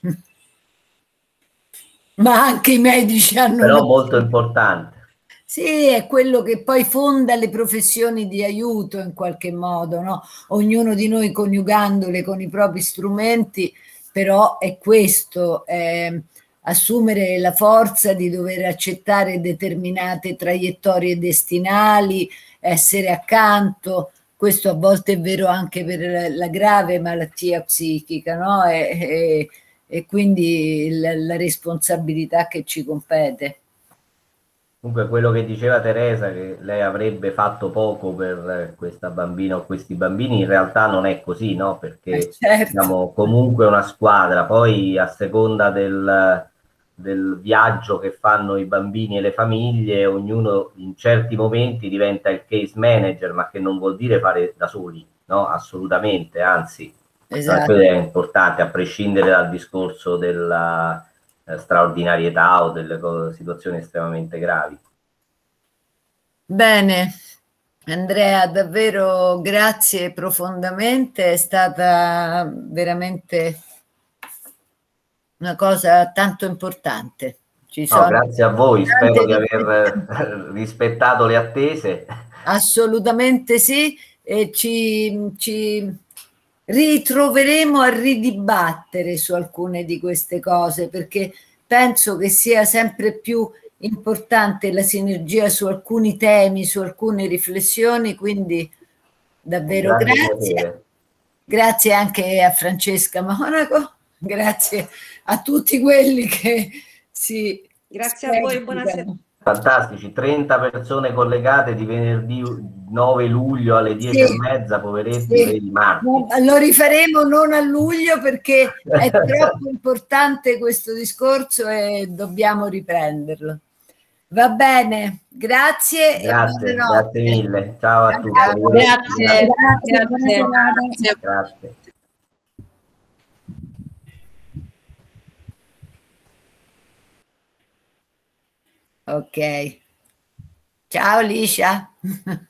S1: ma anche i medici hanno
S2: però
S1: una...
S2: molto importante.
S1: Sì, è quello che poi fonda le professioni di aiuto in qualche modo, no? Ognuno di noi coniugandole con i propri strumenti, però è questo, eh, assumere la forza di dover accettare determinate traiettorie destinali, essere accanto. Questo a volte è vero anche per la grave malattia psichica, no? E, e, e quindi la, la responsabilità che ci compete.
S2: Comunque quello che diceva Teresa, che lei avrebbe fatto poco per questa bambina o questi bambini, in realtà non è così, no? Perché
S1: eh certo.
S2: siamo comunque una squadra, poi a seconda del, del viaggio che fanno i bambini e le famiglie, ognuno in certi momenti diventa il case manager, ma che non vuol dire fare da soli, no? Assolutamente, anzi,
S1: Esatto.
S2: è importante, a prescindere dal discorso della straordinarietà o delle situazioni estremamente gravi.
S1: Bene, Andrea, davvero grazie profondamente, è stata veramente una cosa tanto importante. Ci sono
S2: no, grazie a voi, spero di aver
S1: riflessioni.
S2: rispettato le attese.
S1: Assolutamente sì, e ci, ci ritroveremo a ridibattere su alcune di queste cose, perché penso che sia sempre più importante la sinergia su alcuni temi, su alcune riflessioni, quindi davvero grazie.
S2: Piacere.
S1: Grazie anche a Francesca Monaco, grazie a tutti quelli che si
S3: Grazie a voi, buonasera.
S2: Fantastici, trenta persone collegate di venerdì nove luglio alle dieci
S1: sì,
S2: e mezza, poveretti,
S1: sì.
S2: dei matti.
S1: Lo rifaremo non a luglio perché è troppo importante questo discorso e dobbiamo riprenderlo. Va bene, grazie,
S2: grazie,
S1: e buonanotte.
S2: grazie mille. Ciao a tutti.
S6: Grazie, grazie,
S1: grazie.
S6: grazie.
S2: Grazie.
S1: Ok. Ciao Liscia.